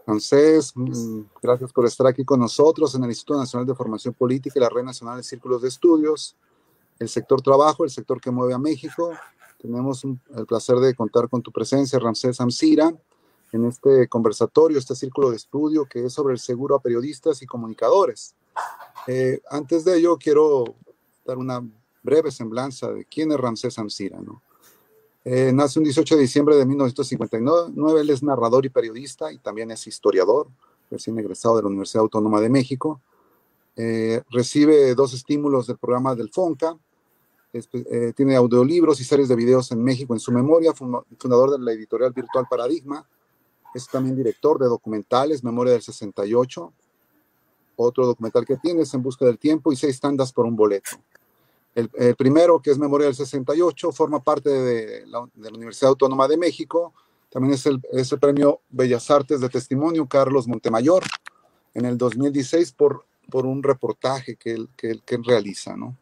Ramsés, gracias por estar aquí con nosotros en el Instituto Nacional de Formación Política y la Red Nacional de Círculos de Estudios, el sector trabajo, el sector que mueve a México. Tenemos el placer de contar con tu presencia, Ramsés Amsira, en este conversatorio, este círculo de estudio que es sobre el seguro a periodistas y comunicadores. Antes de ello, quiero dar una breve semblanza de quién es Ramsés Amsira, ¿no? Nace un 18 de diciembre de 1959, él es narrador y periodista y también es historiador, recién egresado de la Universidad Autónoma de México. Recibe 2 estímulos del programa del FONCA, tiene audiolibros y series de videos en México en su memoria, fundador de la editorial virtual Paradigma, es también director de documentales, Memoria del 68, otro documental que tiene es En busca del tiempo y 6 tandas por un boleto. El primero, que es Memoria del 68, forma parte de la Universidad Autónoma de México. También es el premio Bellas Artes de Testimonio Carlos Montemayor en el 2016 por un reportaje que él realiza, ¿no?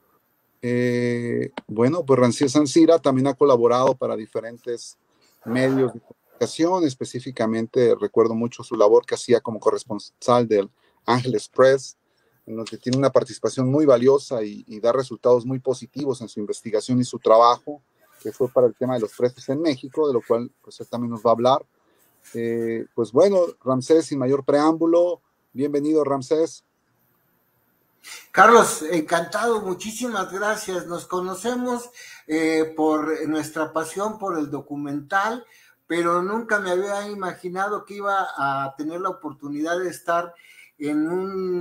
Bueno, pues Ramsés Amsira también ha colaborado para diferentes medios de comunicación. Específicamente recuerdo mucho su labor que hacía como corresponsal del Ángeles Press, en donde tiene una participación muy valiosa y da resultados muy positivos en su investigación y su trabajo, que fue para el tema de los precios en México, de lo cual pues él también nos va a hablar. Pues bueno, Ramsés, sin mayor preámbulo, bienvenido, Ramsés. Carlos, encantado, muchísimas gracias. Nos conocemos por nuestra pasión por el documental, pero nunca me había imaginado que iba a tener la oportunidad de estar en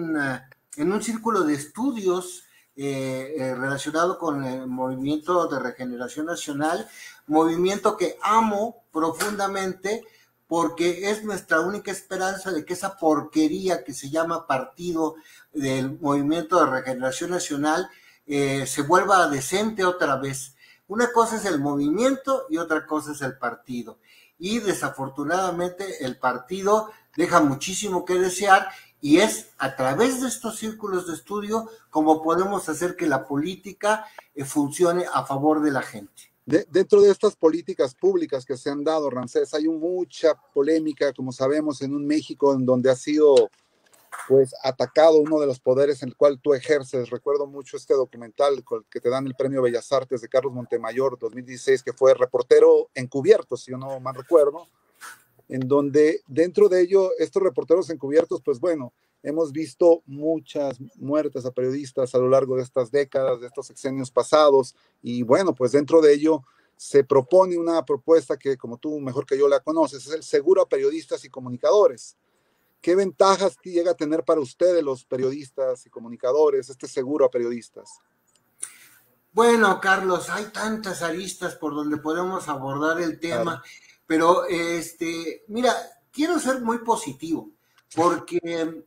un círculo de estudios relacionado con el Movimiento de Regeneración Nacional, movimiento que amo profundamente, porque es nuestra única esperanza de que esa porquería que se llama partido del Movimiento de Regeneración Nacional se vuelva decente otra vez. Una cosa es el movimiento y otra cosa es el partido. Y desafortunadamente el partido deja muchísimo que desear, y es a través de estos círculos de estudio como podemos hacer que la política funcione a favor de la gente. Dentro de estas políticas públicas que se han dado, Ramsés, hay mucha polémica, como sabemos, en un México en donde ha sido pues atacado uno de los poderes en el cual tú ejerces. Recuerdo mucho este documental que te dan el premio Bellas Artes de Carlos Montemayor 2016, que fue reportero encubierto, si yo no mal recuerdo, en donde dentro de ello estos reporteros encubiertos, pues bueno, hemos visto muchas muertes a periodistas a lo largo de estas décadas, de estos sexenios pasados, y bueno, pues dentro de ello se propone una propuesta que, como tú mejor que yo la conoces, es el seguro a periodistas y comunicadores. ¿Qué ventajas llega a tener para ustedes los periodistas y comunicadores este seguro a periodistas? Bueno, Carlos, hay tantas aristas por donde podemos abordar el tema, pero mira, quiero ser muy positivo, porque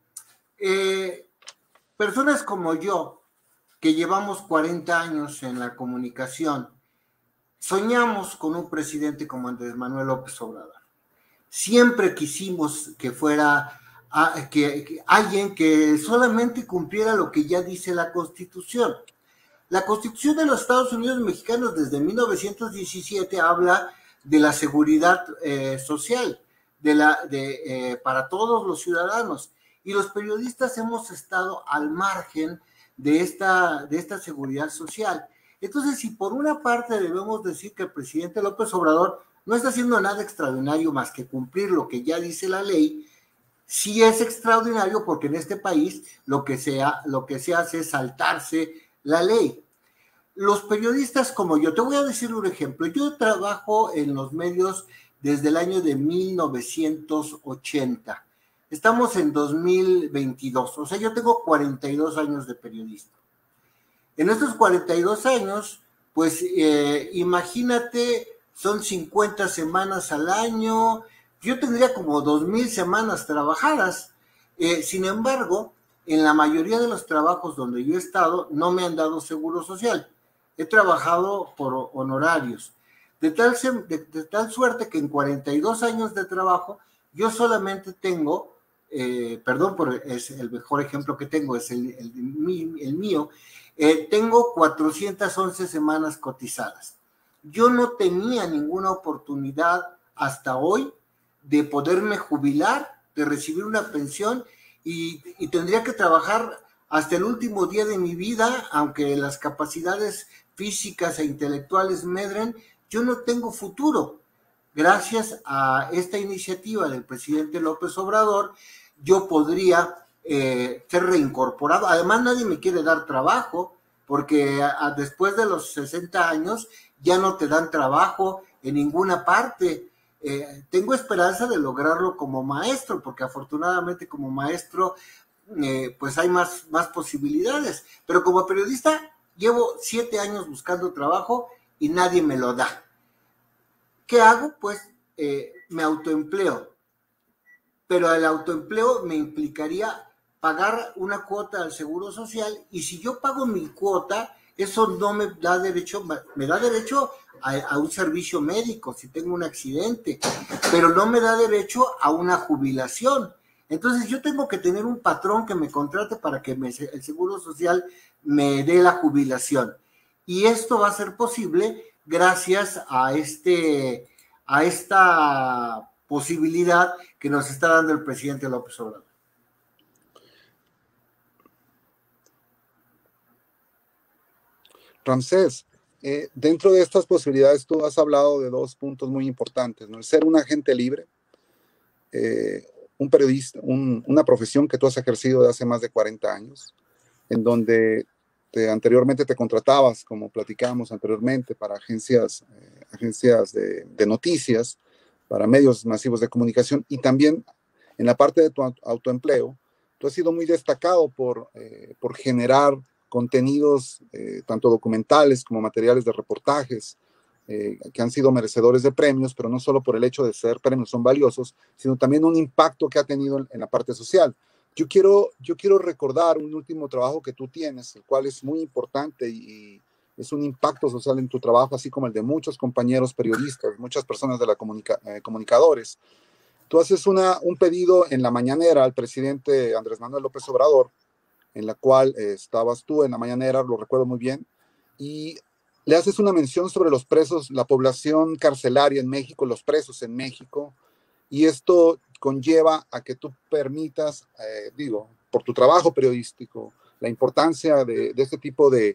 personas como yo, que llevamos 40 años en la comunicación, soñamos con un presidente como Andrés Manuel López Obrador. Siempre quisimos que fuera que alguien que solamente cumpliera lo que ya dice la Constitución. La Constitución de los Estados Unidos Mexicanos desde 1917 habla de la seguridad social para todos los ciudadanos, y los periodistas hemos estado al margen de esta seguridad social. Entonces, si por una parte debemos decir que el presidente López Obrador no está haciendo nada extraordinario más que cumplir lo que ya dice la ley, sí es extraordinario porque en este país lo que se hace es saltarse la ley. Los periodistas como yo, te voy a decir un ejemplo. Yo trabajo en los medios desde el año de 1980. Estamos en 2022, o sea, yo tengo 42 años de periodista. En estos 42 años, pues imagínate, son 50 semanas al año, yo tendría como 2,000 semanas trabajadas. Sin embargo, en la mayoría de los trabajos donde yo he estado, no me han dado seguro social. He trabajado por honorarios. De tal suerte que en 42 años de trabajo, yo solamente tengo, es el mejor ejemplo que tengo, es el mío, tengo 411 semanas cotizadas. Yo no tenía ninguna oportunidad hasta hoy de poderme jubilar de recibir una pensión y tendría que trabajar hasta el último día de mi vida, aunque las capacidades físicas e intelectuales medren, yo no tengo futuro. Gracias a esta iniciativa del presidente López Obrador, yo podría ser reincorporado. Además, nadie me quiere dar trabajo, porque después de los 60 años ya no te dan trabajo en ninguna parte. Tengo esperanza de lograrlo como maestro, porque afortunadamente como maestro pues hay más posibilidades, pero como periodista llevo 7 años buscando trabajo y nadie me lo da. ¿Qué hago? Pues me autoempleo, pero el autoempleo me implicaría pagar una cuota al Seguro Social, y si yo pago mi cuota, eso no me da derecho, me da derecho a un servicio médico si tengo un accidente, pero no me da derecho a una jubilación. Entonces yo tengo que tener un patrón que me contrate para que el Seguro Social me dé la jubilación. Y esto va a ser posible gracias a esta posibilidad que nos está dando el presidente López Obrador. Ramsés, dentro de estas posibilidades tú has hablado de 2 puntos muy importantes, ¿no? El ser un agente libre, un periodista, una profesión que tú has ejercido de hace más de 40 años, en donde anteriormente te contratabas, como platicamos anteriormente, para agencias de noticias, para medios masivos de comunicación, y también en la parte de tu autoempleo, tú has sido muy destacado por generar contenidos tanto documentales como materiales de reportajes, que han sido merecedores de premios, pero no solo por el hecho de ser premios son valiosos, sino también un impacto que ha tenido en la parte social. Yo quiero recordar un último trabajo que tú tienes, el cual es muy importante y es un impacto social en tu trabajo, así como el de muchos compañeros periodistas, muchas personas de la comunicadores. Tú haces un pedido en la mañanera al presidente Andrés Manuel López Obrador, en la cual estabas tú en la mañanera, lo recuerdo muy bien, y le haces una mención sobre los presos, la población carcelaria en México, los presos en México, y esto conlleva a que tú permitas, por tu trabajo periodístico, la importancia de este tipo de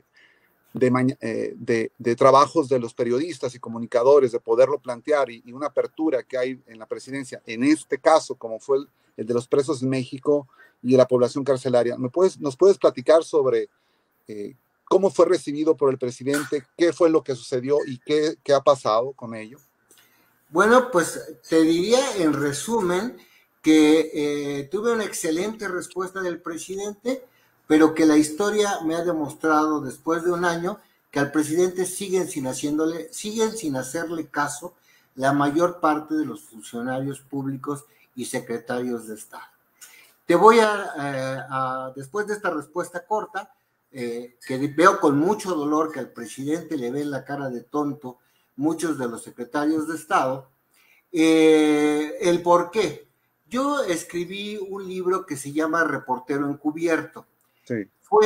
trabajos de los periodistas y comunicadores, de poderlo plantear, y una apertura que hay en la presidencia, en este caso, como fue el de los presos en México y de la población carcelaria. ¿Nos puedes platicar sobre cómo fue recibido por el presidente, qué fue lo que sucedió y qué ha pasado con ello? Bueno, pues te diría en resumen que tuve una excelente respuesta del presidente, pero que la historia me ha demostrado después de un año que al presidente siguen sin hacerle caso la mayor parte de los funcionarios públicos y secretarios de Estado. Te voy después de esta respuesta corta, que veo con mucho dolor que al presidente le ven la cara de tonto muchos de los secretarios de Estado, el por qué. Yo escribí un libro que se llama Reportero Encubierto. Sí.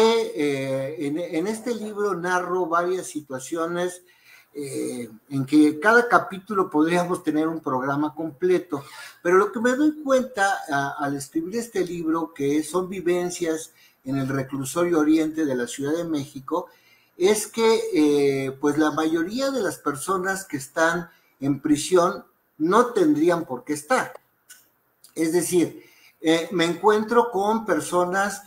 En este libro narro varias situaciones en que cada capítulo podríamos tener un programa completo, pero lo que me doy cuenta al escribir este libro, que son vivencias en el reclusorio oriente de la Ciudad de México, es que pues la mayoría de las personas que están en prisión no tendrían por qué estar. Es decir, me encuentro con personas,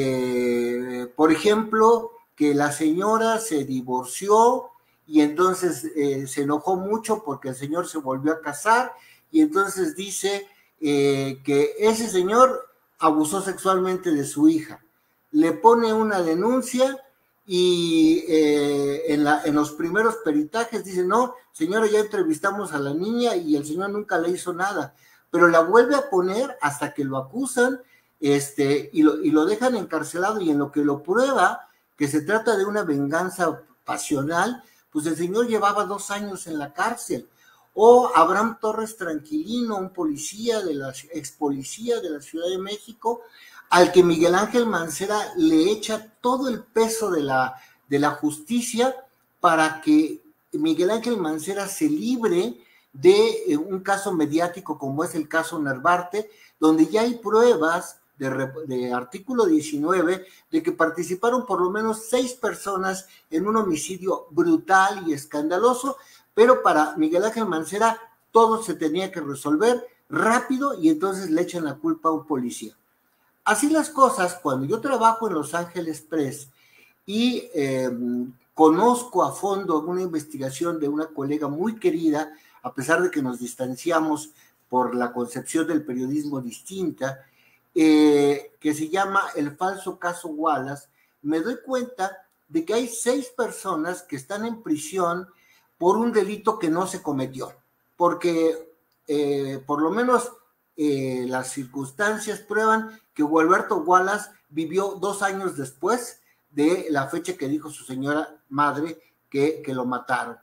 por ejemplo, que la señora se divorció y entonces se enojó mucho porque el señor se volvió a casar, y entonces dice que ese señor abusó sexualmente de su hija. Le pone una denuncia y en los primeros peritajes dice, no, señora, ya entrevistamos a la niña y el señor nunca le hizo nada, pero la vuelve a poner hasta que lo acusan y lo dejan encarcelado, y en lo que lo prueba que se trata de una venganza pasional, pues el señor llevaba 2 años en la cárcel. O Abraham Torres Tranquilino, un policía ex policía de la Ciudad de México, al que Miguel Ángel Mancera le echa todo el peso de la justicia para que Miguel Ángel Mancera se libre de un caso mediático como es el caso Narvarte, donde ya hay pruebas de artículo 19 de que participaron por lo menos 6 personas en un homicidio brutal y escandaloso, pero para Miguel Ángel Mancera todo se tenía que resolver rápido y entonces le echan la culpa a un policía. Así las cosas, cuando yo trabajo en Los Ángeles Press y conozco a fondo una investigación de una colega muy querida, a pesar de que nos distanciamos por la concepción del periodismo distinta, que se llama El falso caso Wallace, me doy cuenta de que hay 6 personas que están en prisión por un delito que no se cometió, porque por lo menos las circunstancias prueban que Gualberto Wallace vivió 2 años después de la fecha que dijo su señora madre que lo mataron.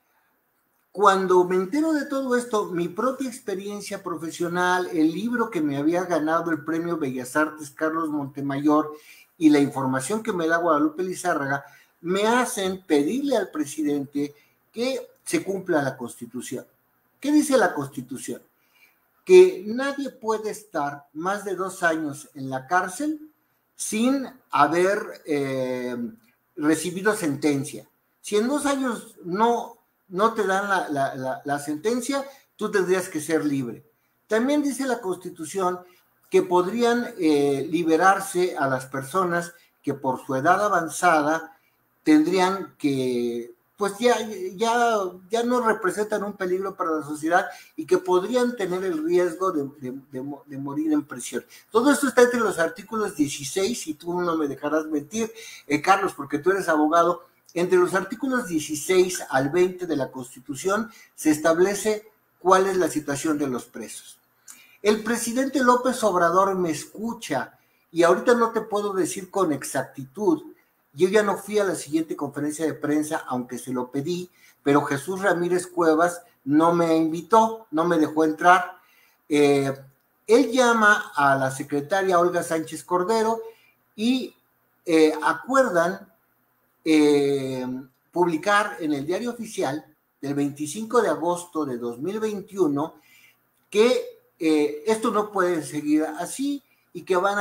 Cuando me entero de todo esto, mi propia experiencia profesional, el libro que me había ganado el premio Bellas Artes Carlos Montemayor y la información que me da Guadalupe Lizárraga, me hacen pedirle al presidente que se cumpla la Constitución. ¿Qué dice la Constitución? Que nadie puede estar más de 2 años en la cárcel sin haber recibido sentencia. Si en 2 años no te dan la sentencia, tú tendrías que ser libre. También dice la Constitución que podrían liberarse a las personas que por su edad avanzada tendrían que, pues ya no representan un peligro para la sociedad y que podrían tener el riesgo de morir en prisión. Todo esto está entre los artículos 16, y tú no me dejarás mentir, Carlos, porque tú eres abogado. Entre los artículos 16 al 20 de la Constitución se establece cuál es la situación de los presos. El presidente López Obrador me escucha y ahorita no te puedo decir con exactitud. Yo ya no fui a la siguiente conferencia de prensa, aunque se lo pedí, pero Jesús Ramírez Cuevas no me invitó, no me dejó entrar. Él llama a la secretaria Olga Sánchez Cordero y acuerdan publicar en el Diario Oficial del 25 de agosto de 2021 que esto no puede seguir así y que van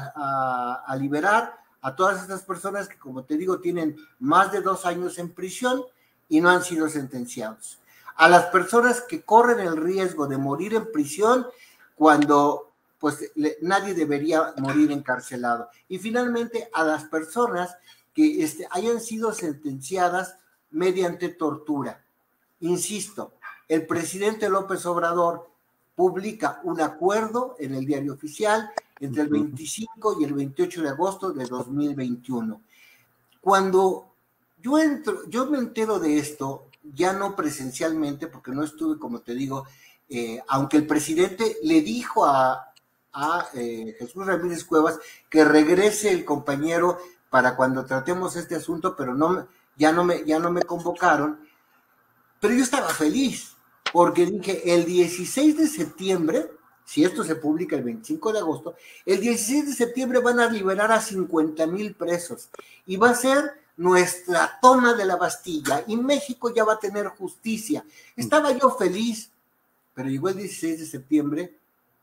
a liberar a todas estas personas que, como te digo, tienen más de 2 años en prisión y no han sido sentenciados. A las personas que corren el riesgo de morir en prisión cuando pues nadie debería morir encarcelado. Y finalmente a las personas que hayan sido sentenciadas mediante tortura. Insisto, el presidente López Obrador publica un acuerdo en el Diario Oficial entre el 25 y el 28 de agosto de 2021. Cuando yo me entero de esto, ya no presencialmente, porque no estuve, como te digo, aunque el presidente le dijo a Jesús Ramírez Cuevas que regrese el compañero para cuando tratemos este asunto, pero ya no me convocaron, pero yo estaba feliz, porque dije, el 16 de septiembre, si esto se publica el 25 de agosto, el 16 de septiembre van a liberar a 50,000 presos, y va a ser nuestra toma de la Bastilla, y México ya va a tener justicia. Estaba yo feliz, pero llegó el 16 de septiembre,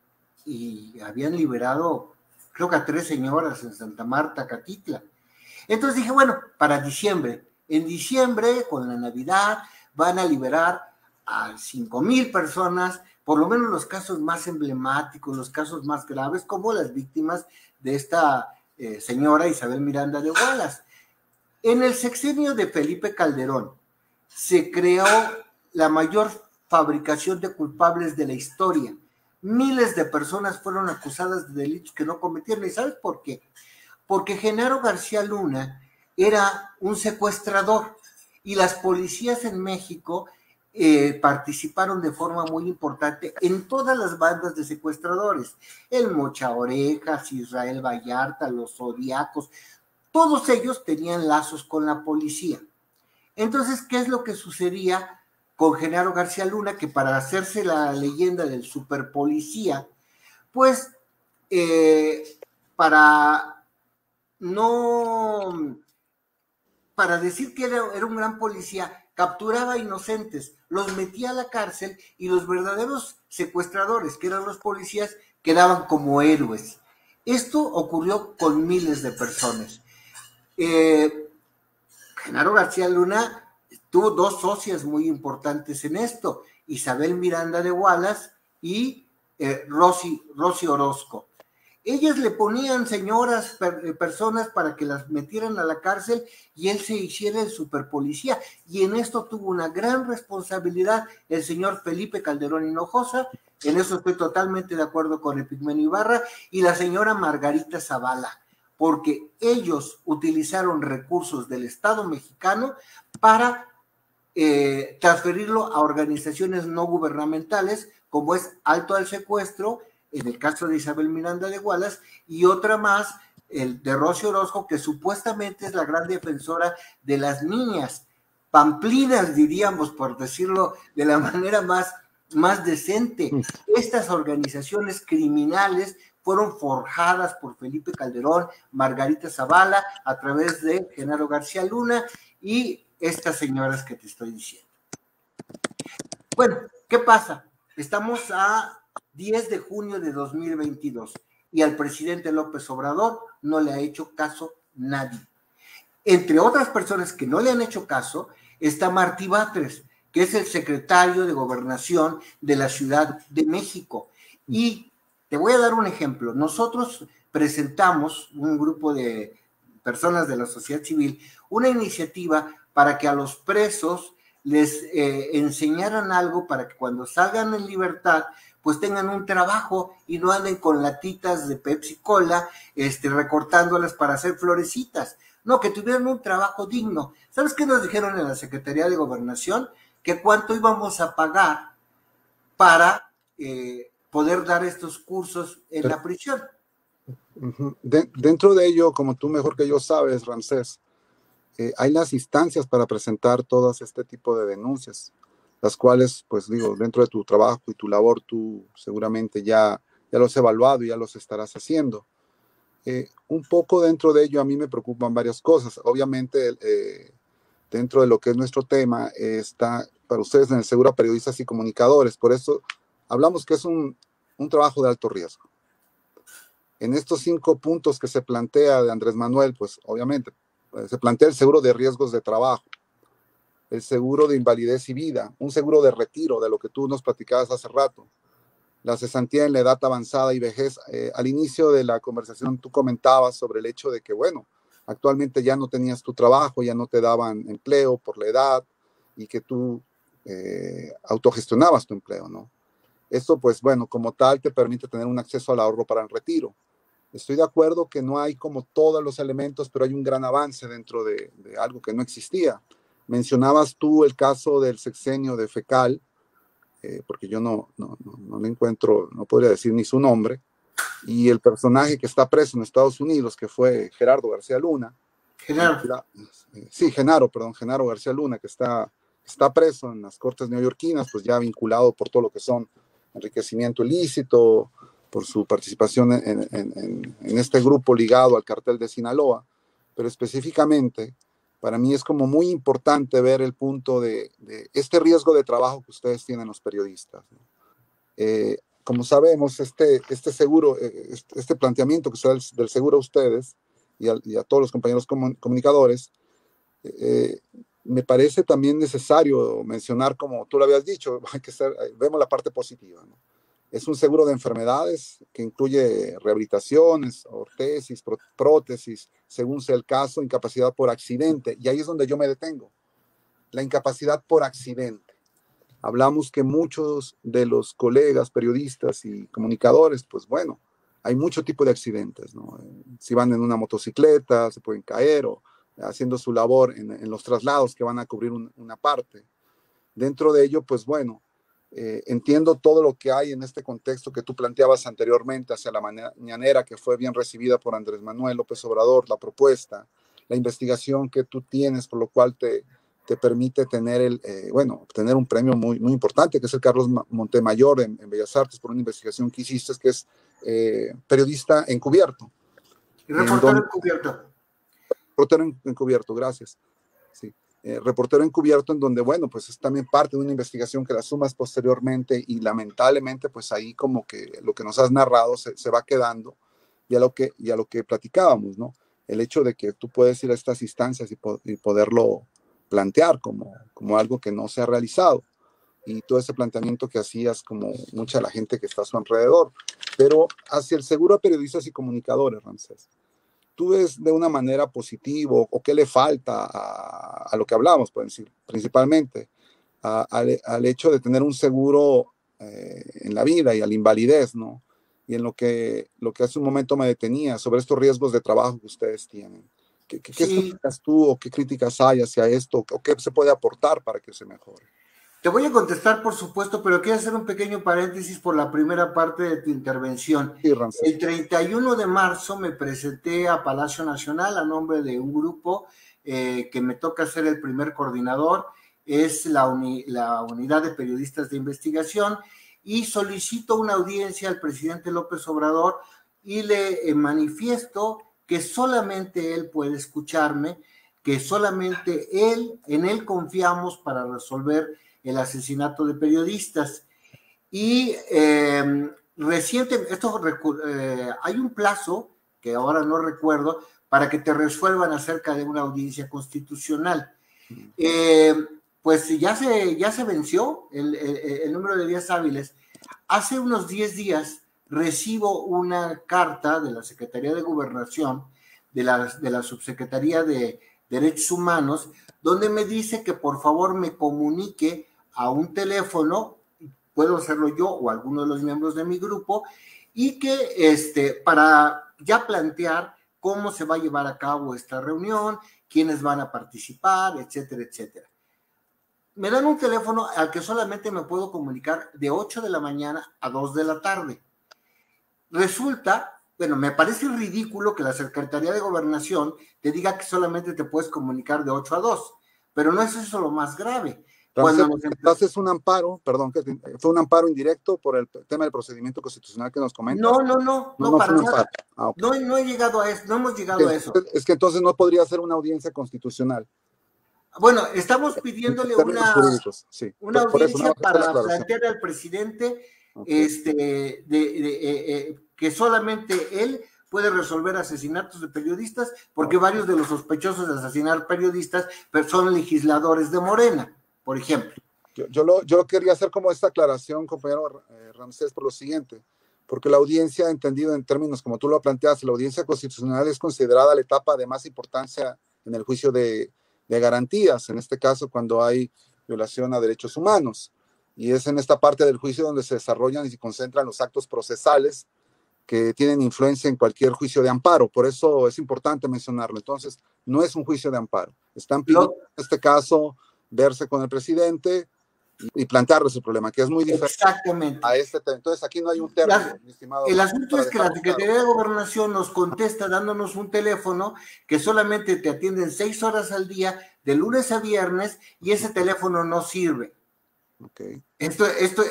y habían liberado, creo que a 3 señoras en Santa Marta, Catitla. Entonces dije, bueno, para diciembre, en diciembre, con la Navidad, van a liberar a 5,000 personas, por lo menos los casos más emblemáticos, los casos más graves, como las víctimas de esta señora Isabel Miranda de Wallace. En el sexenio de Felipe Calderón se creó la mayor fabricación de culpables de la historia. Miles de personas fueron acusadas de delitos que no cometieron. ¿Y sabes por qué? Porque Genaro García Luna era un secuestrador y las policías en México participaron de forma muy importante en todas las bandas de secuestradores. El Mocha Orejas, Israel Vallarta, los Zodiacos, todos ellos tenían lazos con la policía. Entonces, ¿qué es lo que sucedía con Genaro García Luna? Que para hacerse la leyenda del superpolicía, pues para decir que era un gran policía, capturaba inocentes, los metía a la cárcel y los verdaderos secuestradores, que eran los policías, quedaban como héroes. Esto ocurrió con miles de personas. Genaro García Luna tuvo dos socias muy importantes en esto, Isabel Miranda de Wallace y Rosy Orozco. Ellas le ponían personas para que las metieran a la cárcel y él se hiciera el superpolicía. Y en esto tuvo una gran responsabilidad el señor Felipe Calderón Hinojosa, en eso estoy totalmente de acuerdo con Epigmenio Ibarra, y la señora Margarita Zavala, porque ellos utilizaron recursos del Estado mexicano para transferirlo a organizaciones no gubernamentales, como es Alto al Secuestro, en el caso de Isabel Miranda de Wallace, y otra más, el de Rosy Orozco, que supuestamente es la gran defensora de las niñas, pamplinas, diríamos, por decirlo de la manera más decente. Estas organizaciones criminales fueron forjadas por Felipe Calderón, Margarita Zavala, a través de Genaro García Luna y estas señoras que te estoy diciendo. Bueno, ¿qué pasa? Estamos a 10 de junio de 2022 y al presidente López Obrador no le ha hecho caso nadie. Entre otras personas que no le han hecho caso está Martí Batres, que es el secretario de Gobernación de la Ciudad de México. Y te voy a dar un ejemplo. Nosotros presentamos, un grupo de personas de la sociedad civil, una iniciativa para que a los presos les enseñaran algo para que cuando salgan en libertad pues tengan un trabajo y no anden con latitas de Pepsi Cola recortándolas para hacer florecitas. No, que tuvieran un trabajo digno. ¿Sabes qué nos dijeron en la Secretaría de Gobernación? Que cuánto íbamos a pagar para poder dar estos cursos en la prisión. Dentro de ello, como tú mejor que yo sabes, Ramsés, hay las instancias para presentar todas este tipo de denuncias, las cuales, pues digo, dentro de tu trabajo y tu labor, tú seguramente ya los has evaluado y ya los estarás haciendo. Un poco dentro de ello a mí me preocupan varias cosas. Obviamente, dentro de lo que es nuestro tema, está para ustedes en el seguro a periodistas y comunicadores. Por eso hablamos que es un trabajo de alto riesgo. En estos 5 puntos que se plantea de Andrés Manuel, pues obviamente se plantea el seguro de riesgos de trabajo, el seguro de invalidez y vida, un seguro de retiro, de lo que tú nos platicabas hace rato, la cesantía en la edad avanzada y vejez. Al inicio de la conversación tú comentabas sobre el hecho de que, bueno, actualmente ya no tenías tu trabajo, ya no te daban empleo por la edad y que tú autogestionabas tu empleo, ¿no? Esto, pues bueno, como tal te permite tener un acceso al ahorro para el retiro. Estoy de acuerdo que no hay como todos los elementos, pero hay un gran avance dentro de algo que no existía. Mencionabas tú el caso del sexenio de Fecal, porque yo no le encuentro, no podría decir ni su nombre, y el personaje que está preso en Estados Unidos, que fue Gerardo García Luna. Genaro García Luna, que está preso en las cortes neoyorquinas, pues ya vinculado por todo lo que son enriquecimiento ilícito, por su participación en este grupo ligado al cartel de Sinaloa, pero específicamente para mí es como muy importante ver el punto de este riesgo de trabajo que ustedes tienen los periodistas, ¿no? Como sabemos, este seguro, este planteamiento que se da del seguro a ustedes y a todos los compañeros comunicadores, me parece también necesario mencionar, como tú lo habías dicho, vemos la parte positiva, ¿no? Es un seguro de enfermedades que incluye rehabilitaciones, ortesis, prótesis, según sea el caso, incapacidad por accidente. Y ahí es donde yo me detengo. La incapacidad por accidente. Hablamos que muchos de los colegas, periodistas y comunicadores, pues bueno, hay mucho tipo de accidentes, ¿no? Si van en una motocicleta, se pueden caer o haciendo su labor en los traslados que van a cubrir una parte. Dentro de ello, pues bueno, entiendo todo lo que hay en este contexto que tú planteabas anteriormente hacia la mañanera, que fue bien recibida por Andrés Manuel López Obrador, la propuesta, la investigación que tú tienes, por lo cual te permite tener obtener un premio muy, muy importante, que es el Carlos Montemayor en Bellas Artes, por una investigación que hiciste, que es periodista encubierto. Y reportero encubierto. Reportero encubierto, gracias. Sí. reportero encubierto, en donde, bueno, pues es también parte de una investigación que la sumas posteriormente y lamentablemente, pues ahí como que lo que nos has narrado se va quedando y a lo que platicábamos, ¿no? El hecho de que tú puedes ir a estas instancias y poderlo plantear como algo que no se ha realizado y todo ese planteamiento que hacías como mucha la gente que está a su alrededor, pero hacia el seguro a periodistas y comunicadores, Ramsés. ¿Tú ves de una manera positiva o qué le falta a lo que hablamos, pues, principalmente al hecho de tener un seguro en la vida y a la invalidez, ¿no? Y en lo que hace un momento me detenía sobre estos riesgos de trabajo que ustedes tienen. ¿Qué Sí, explicas tú o qué críticas hay hacia esto o qué se puede aportar para que se mejore? te voy a contestar, por supuesto, pero quiero hacer un pequeño paréntesis por la primera parte de tu intervención. Sí, Ramsés. El 31 de marzo me presenté a Palacio Nacional a nombre de un grupo que me toca ser el primer coordinador, es la Unidad de Periodistas de Investigación, y solicito una audiencia al presidente López Obrador y le manifiesto que solamente él puede escucharme, que solamente en él confiamos para resolver el asesinato de periodistas. Y hay un plazo, que ahora no recuerdo, para que te resuelvan acerca de una audiencia constitucional. Eh, pues ya se venció el número de días hábiles. Hace unos 10 días recibo una carta de la Secretaría de Gobernación, de la Subsecretaría de Derechos Humanos, donde me dice que por favor me comunique a un teléfono, puedo hacerlo yo o alguno de los miembros de mi grupo, y que para ya plantear cómo se va a llevar a cabo esta reunión, quiénes van a participar, etcétera, etcétera. Me dan un teléfono al que solamente me puedo comunicar de 8 de la mañana a 2 de la tarde. Resulta, bueno, me parece ridículo que la Secretaría de Gobernación te diga que solamente te puedes comunicar de 8 a 2, pero no es eso lo más grave. Cuando haces un amparo, perdón, que fue un amparo indirecto por el tema del procedimiento constitucional que nos comentas. No, para nada. Ah, okay. No he llegado a eso, no hemos llegado a eso. Es que entonces no podría ser una audiencia constitucional. Bueno, estamos pidiéndole una sí. audiencia para plantear al presidente que solamente él puede resolver asesinatos de periodistas, porque varios de los sospechosos de asesinar periodistas son legisladores de Morena, por ejemplo. Yo quería hacer como esta aclaración, compañero Ramsés, por lo siguiente, porque la audiencia, entendido en términos como tú lo planteaste, la audiencia constitucional es considerada la etapa de más importancia en el juicio de garantías, en este caso cuando hay violación a derechos humanos, y es en esta parte del juicio donde se desarrollan y se concentran los actos procesales que tienen influencia en cualquier juicio de amparo, por eso es importante mencionarlo. Entonces, no es un juicio de amparo, están pidiendo en este caso verse con el presidente y plantearle su problema, que es muy diferente. Exactamente. A este tema. Entonces, aquí no hay un término, mi estimado. El asunto es que la Secretaría de Gobernación nos contesta dándonos un teléfono que solamente te atienden 6 horas al día, de lunes a viernes, y ese teléfono no sirve. Okay. Esto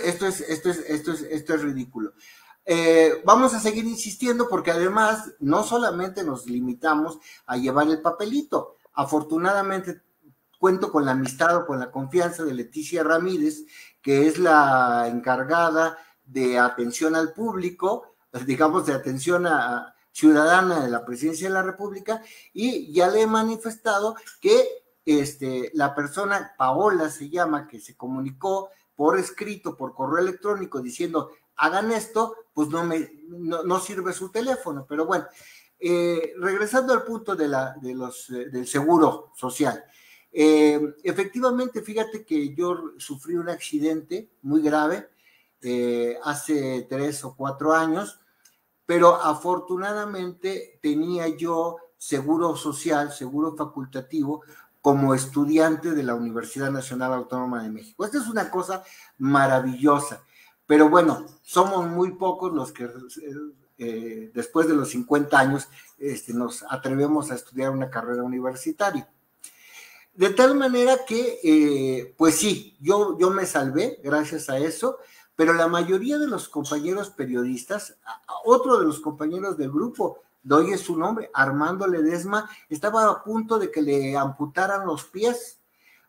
es ridículo. Vamos a seguir insistiendo porque además no solamente nos limitamos a llevar el papelito. Afortunadamente cuento con la amistad o con la confianza de Leticia Ramírez, que es la encargada de atención al público, digamos de atención ciudadana de la Presidencia de la República, y ya le he manifestado que la persona, Paola se llama, que se comunicó por escrito, por correo electrónico, diciendo hagan esto, pues no sirve su teléfono. Pero bueno, regresando al punto del seguro social. Efectivamente, fíjate que yo sufrí un accidente muy grave hace 3 o 4 años, pero afortunadamente tenía yo seguro social, seguro facultativo, como estudiante de la Universidad Nacional Autónoma de México. Esta es una cosa maravillosa, pero bueno, somos muy pocos los que después de los 50 años nos atrevemos a estudiar una carrera universitaria. De tal manera que, pues sí, yo me salvé gracias a eso, pero la mayoría de los compañeros periodistas, otro de los compañeros del grupo, doy su nombre, Armando Ledesma, estaba a punto de que le amputaran los pies.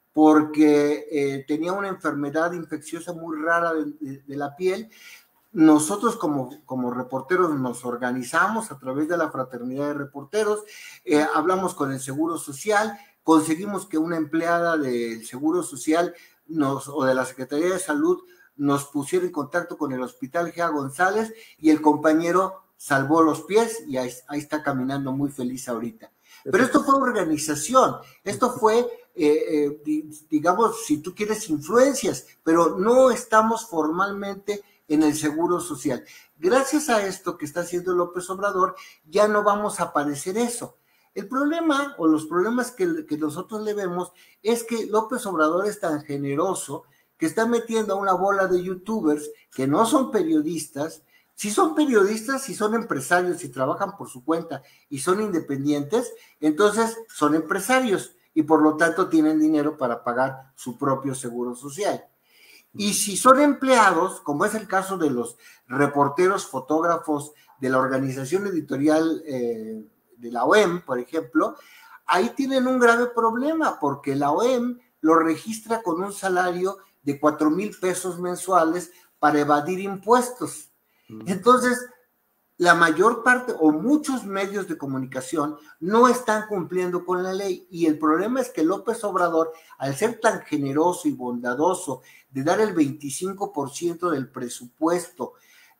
porque tenía una enfermedad infecciosa muy rara de la piel. Nosotros como reporteros nos organizamos a través de la Fraternidad de Reporteros, hablamos con el Seguro Social, conseguimos que una empleada del Seguro Social o de la Secretaría de Salud nos pusiera en contacto con el Hospital Gea González y el compañero salvó los pies y ahí está caminando muy feliz ahorita. Pero esto fue organización, esto fue, digamos, si tú quieres, influencias, pero no estamos formalmente en el Seguro Social. Gracias a esto que está haciendo López Obrador, ya no vamos a padecer eso. El problema, o los problemas que nosotros le vemos, es que López Obrador es tan generoso que está metiendo a una bola de youtubers que no son periodistas. Si son periodistas, si son empresarios, si trabajan por su cuenta y son independientes, entonces son empresarios y por lo tanto tienen dinero para pagar su propio seguro social. Y si son empleados, como es el caso de los reporteros, fotógrafos de la organización editorial de la OEM, por ejemplo, ahí tienen un grave problema porque la OEM lo registra con un salario de 4,000 pesos mensuales para evadir impuestos. Entonces, la mayor parte o muchos medios de comunicación no están cumpliendo con la ley y el problema es que López Obrador, al ser tan generoso y bondadoso de dar el 25% del presupuesto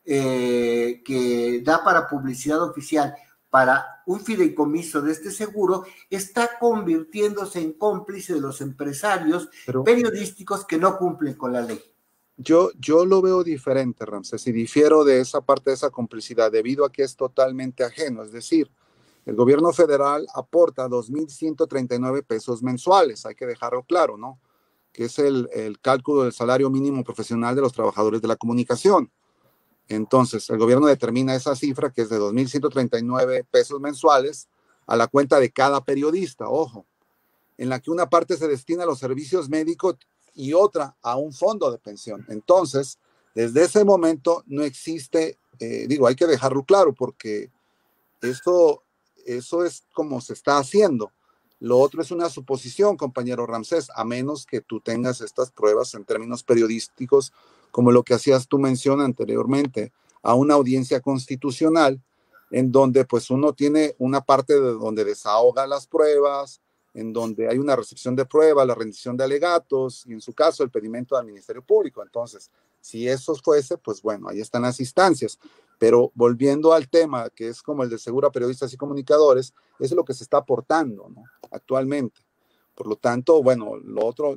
que da para publicidad oficial para un fideicomiso de este seguro, está convirtiéndose en cómplice de los empresarios periodísticos que no cumplen con la ley. Yo lo veo diferente, Ramsés, y difiero de esa parte de esa complicidad debido a que es totalmente ajeno. Es decir, el gobierno federal aporta 2,139 pesos mensuales, hay que dejarlo claro, ¿no? Que es el cálculo del salario mínimo profesional de los trabajadores de la comunicación. Entonces, el gobierno determina esa cifra, que es de 2,139 pesos mensuales, a la cuenta de cada periodista, ojo, en la que una parte se destina a los servicios médicos y otra a un fondo de pensión. Entonces, desde ese momento no existe, hay que dejarlo claro porque eso es como se está haciendo. Lo otro es una suposición, compañero Ramsés, a menos que tú tengas estas pruebas en términos periodísticos, como lo que hacías tú mención anteriormente, a una audiencia constitucional, en donde pues uno tiene una parte de donde desahoga las pruebas, en donde hay una recepción de pruebas, la rendición de alegatos y en su caso el pedimento al Ministerio Público. Entonces, si eso fuese, pues bueno, ahí están las instancias. Pero volviendo al tema, que es como el de seguro a periodistas y comunicadores, eso es lo que se está aportando, ¿no? Actualmente. Por lo tanto, bueno, lo otro,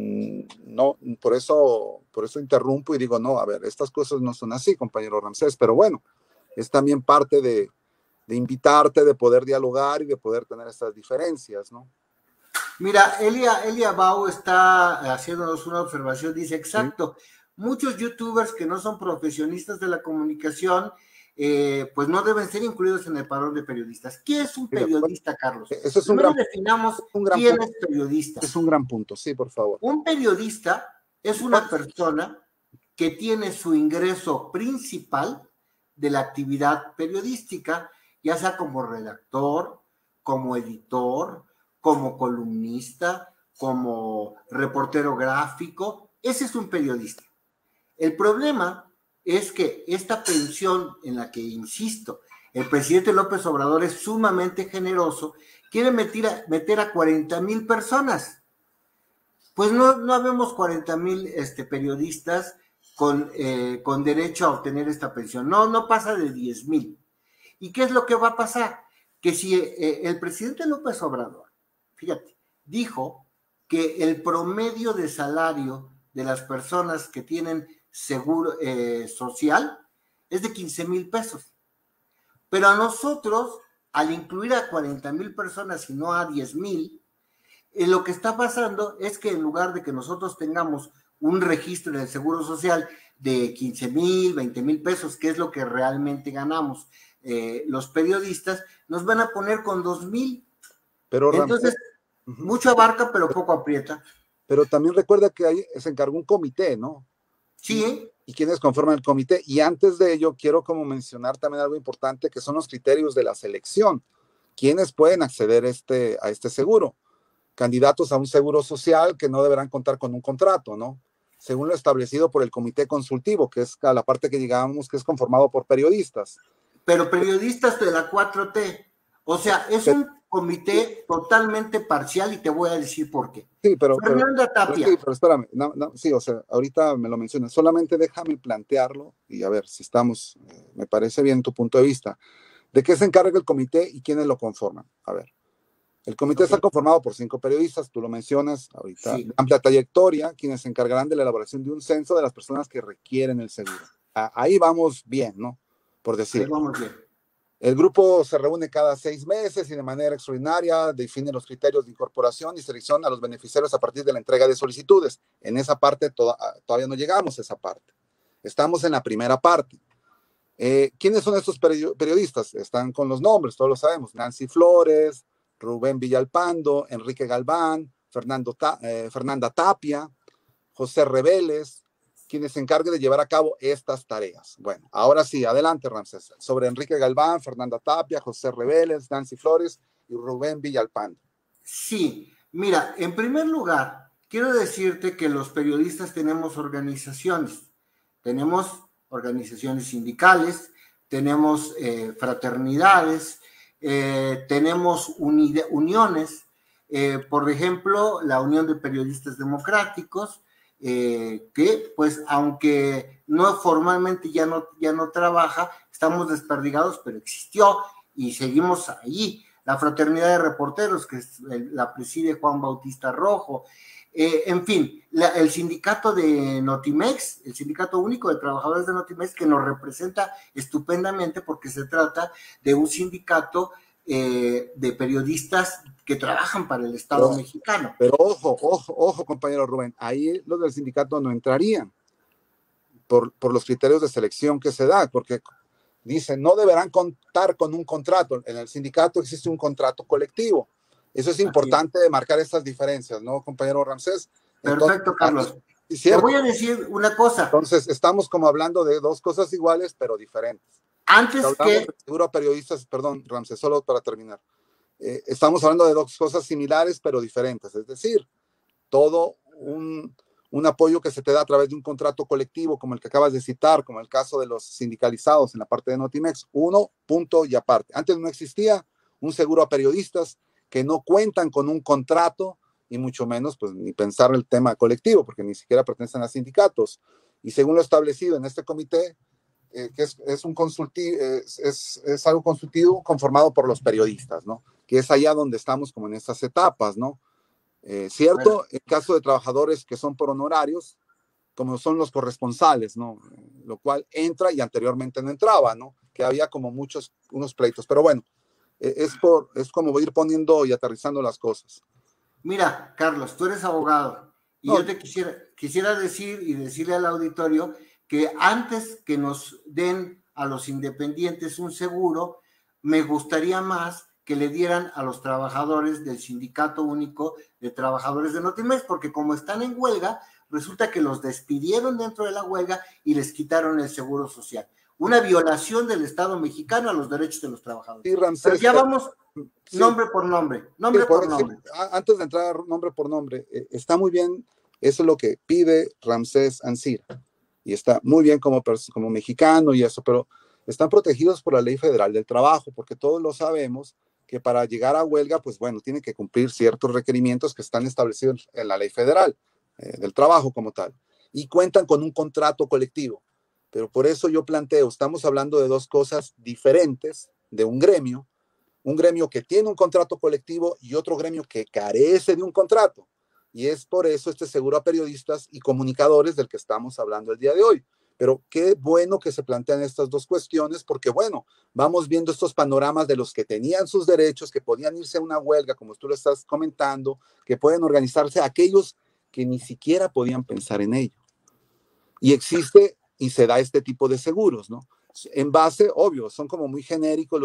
no, por eso interrumpo y digo, no, a ver, estas cosas no son así, compañero Ramsés, pero bueno, es también parte de invitarte, de poder dialogar y de poder tener estas diferencias, ¿no? Mira, Elia Bau está haciéndonos una observación, dice, exacto, muchos youtubers que no son profesionistas de la comunicación, pues no deben ser incluidos en el padrón de periodistas. ¿Qué es un periodista, Carlos? Eso es Primero definamos quién es periodista. Es un gran punto, sí, por favor. Un periodista es una persona que tiene su ingreso principal de la actividad periodística, ya sea como redactor, como editor, como columnista, como reportero gráfico. Ese es un periodista. El problema es que esta pensión en la que, insisto, el presidente López Obrador es sumamente generoso, quiere meter a 40,000 personas. Pues no habemos 40,000 periodistas con derecho a obtener esta pensión. No pasa de 10,000. ¿Y qué es lo que va a pasar? Que si el presidente López Obrador, fíjate, dijo que el promedio de salario de las personas que tienen seguro social es de 15,000 pesos. Pero a nosotros, al incluir a 40,000 personas y no a 10,000, lo que está pasando es que en lugar de que nosotros tengamos un registro en el Seguro Social de 15,000, 20,000 pesos, que es lo que realmente ganamos los periodistas, nos van a poner con 2,000. Pero entonces, mucho abarca, pero poco aprieta. Pero también recuerda que ahí se encargó un comité, ¿no? Sí. Y quienes conforman el comité. Y antes de ello, quiero como mencionar también algo importante, que son los criterios de la selección. ¿Quiénes pueden acceder a este seguro? candidatos a un seguro social que no deberán contar con un contrato, ¿no? Según lo establecido por el comité consultivo, que es la parte que digamos que es conformado por periodistas. Pero periodistas de la 4T, o sea, es un comité totalmente parcial y te voy a decir por qué. Sí, Fernanda Tapia. sí, pero espérame, sí, o sea, ahorita me lo mencionas, solamente déjame plantearlo y a ver si estamos, me parece bien tu punto de vista. ¿De qué se encarga el comité y quiénes lo conforman? A ver, el comité está conformado por 5 periodistas, tú lo mencionas ahorita, de amplia trayectoria, quienes se encargarán de la elaboración de un censo de las personas que requieren el seguro. Ahí vamos bien, ¿no? Por decir. Ahí vamos bien. El grupo se reúne cada 6 meses y de manera extraordinaria define los criterios de incorporación y selección a los beneficiarios a partir de la entrega de solicitudes. En esa parte todavía no llegamos a esa parte. Estamos en la primera parte. ¿Quiénes son estos periodistas? Están con los nombres, todos lo sabemos. Nancy Flores, Rubén Villalpando, Enrique Galván, Fernanda Tapia, José Reveles, quienes se encarguen de llevar a cabo estas tareas. Bueno, ahora sí, adelante, Ramsés. Sobre Enrique Galván, Fernanda Tapia, José Reveles, Nancy Flores y Rubén Villalpando. Sí, mira, en primer lugar, quiero decirte que los periodistas tenemos organizaciones sindicales, tenemos fraternidades, tenemos uniones, por ejemplo, la Unión de Periodistas Democráticos, que pues aunque no formalmente ya no trabaja, estamos desperdigados, pero existió y seguimos allí. La Fraternidad de Reporteros, que la preside Juan Bautista Rojo, en fin, el sindicato de Notimex, el sindicato único de trabajadores de Notimex, que nos representa estupendamente porque se trata de un sindicato de periodistas que trabajan para el Estado mexicano. Pero ojo, compañero Rubén, ahí los del sindicato no entrarían por los criterios de selección que se da, porque dicen no deberán contar con un contrato. En el sindicato existe un contrato colectivo. Eso es importante de marcar estas diferencias, ¿no, compañero Ramsés? Perfecto, Carlos. Te voy a decir una cosa. Entonces, estamos como hablando de dos cosas iguales, pero diferentes. Antes que... Seguro a periodistas, perdón, Ramsés, solo para terminar. Estamos hablando de dos cosas similares, pero diferentes. Es decir, todo un apoyo que se te da a través de un contrato colectivo, como el que acabas de citar, como el caso de los sindicalizados en la parte de Notimex. Uno, punto y aparte. Antes no existía un seguro a periodistas que no cuentan con un contrato y mucho menos, pues, ni pensar el tema colectivo, porque ni siquiera pertenecen a sindicatos. Y según lo establecido en este comité, que es algo consultivo conformado por los periodistas, ¿no? Que es allá donde estamos como en estas etapas, ¿no? Cierto, en caso de trabajadores que son por honorarios, como son los corresponsales, ¿no? Lo cual entra y anteriormente no entraba, ¿no? Que había como unos pleitos, pero bueno, es como ir poniendo y aterrizando las cosas. Mira, Carlos, tú eres abogado y yo te quisiera decir y decirle al auditorio que antes que nos den a los independientes un seguro, me gustaría más que le dieran a los trabajadores del Sindicato Único de Trabajadores de Notimex, porque como están en huelga, resulta que los despidieron dentro de la huelga y les quitaron el seguro social. Una violación del Estado mexicano a los derechos de los trabajadores. Sí, Ramsés, pero ya vamos nombre por nombre. Antes de entrar nombre por nombre, está muy bien, eso es lo que pide Ramsés Ancira, y está muy bien como mexicano y eso, pero están protegidos por la Ley Federal del Trabajo, porque todos lo sabemos que para llegar a huelga, pues bueno, tienen que cumplir ciertos requerimientos que están establecidos en la Ley Federal del Trabajo como tal, y cuentan con un contrato colectivo. Pero por eso yo planteo, estamos hablando de dos cosas diferentes, de un gremio que tiene un contrato colectivo y otro gremio que carece de un contrato. Y es por eso este seguro a periodistas y comunicadores del que estamos hablando el día de hoy. Pero qué bueno que se plantean estas dos cuestiones, porque bueno, vamos viendo estos panoramas de los que tenían sus derechos, que podían irse a una huelga, como tú lo estás comentando, que pueden organizarse aquellos que ni siquiera podían pensar en ello. Y existe y se da este tipo de seguros, ¿no? En base, obvio, son como muy genéricos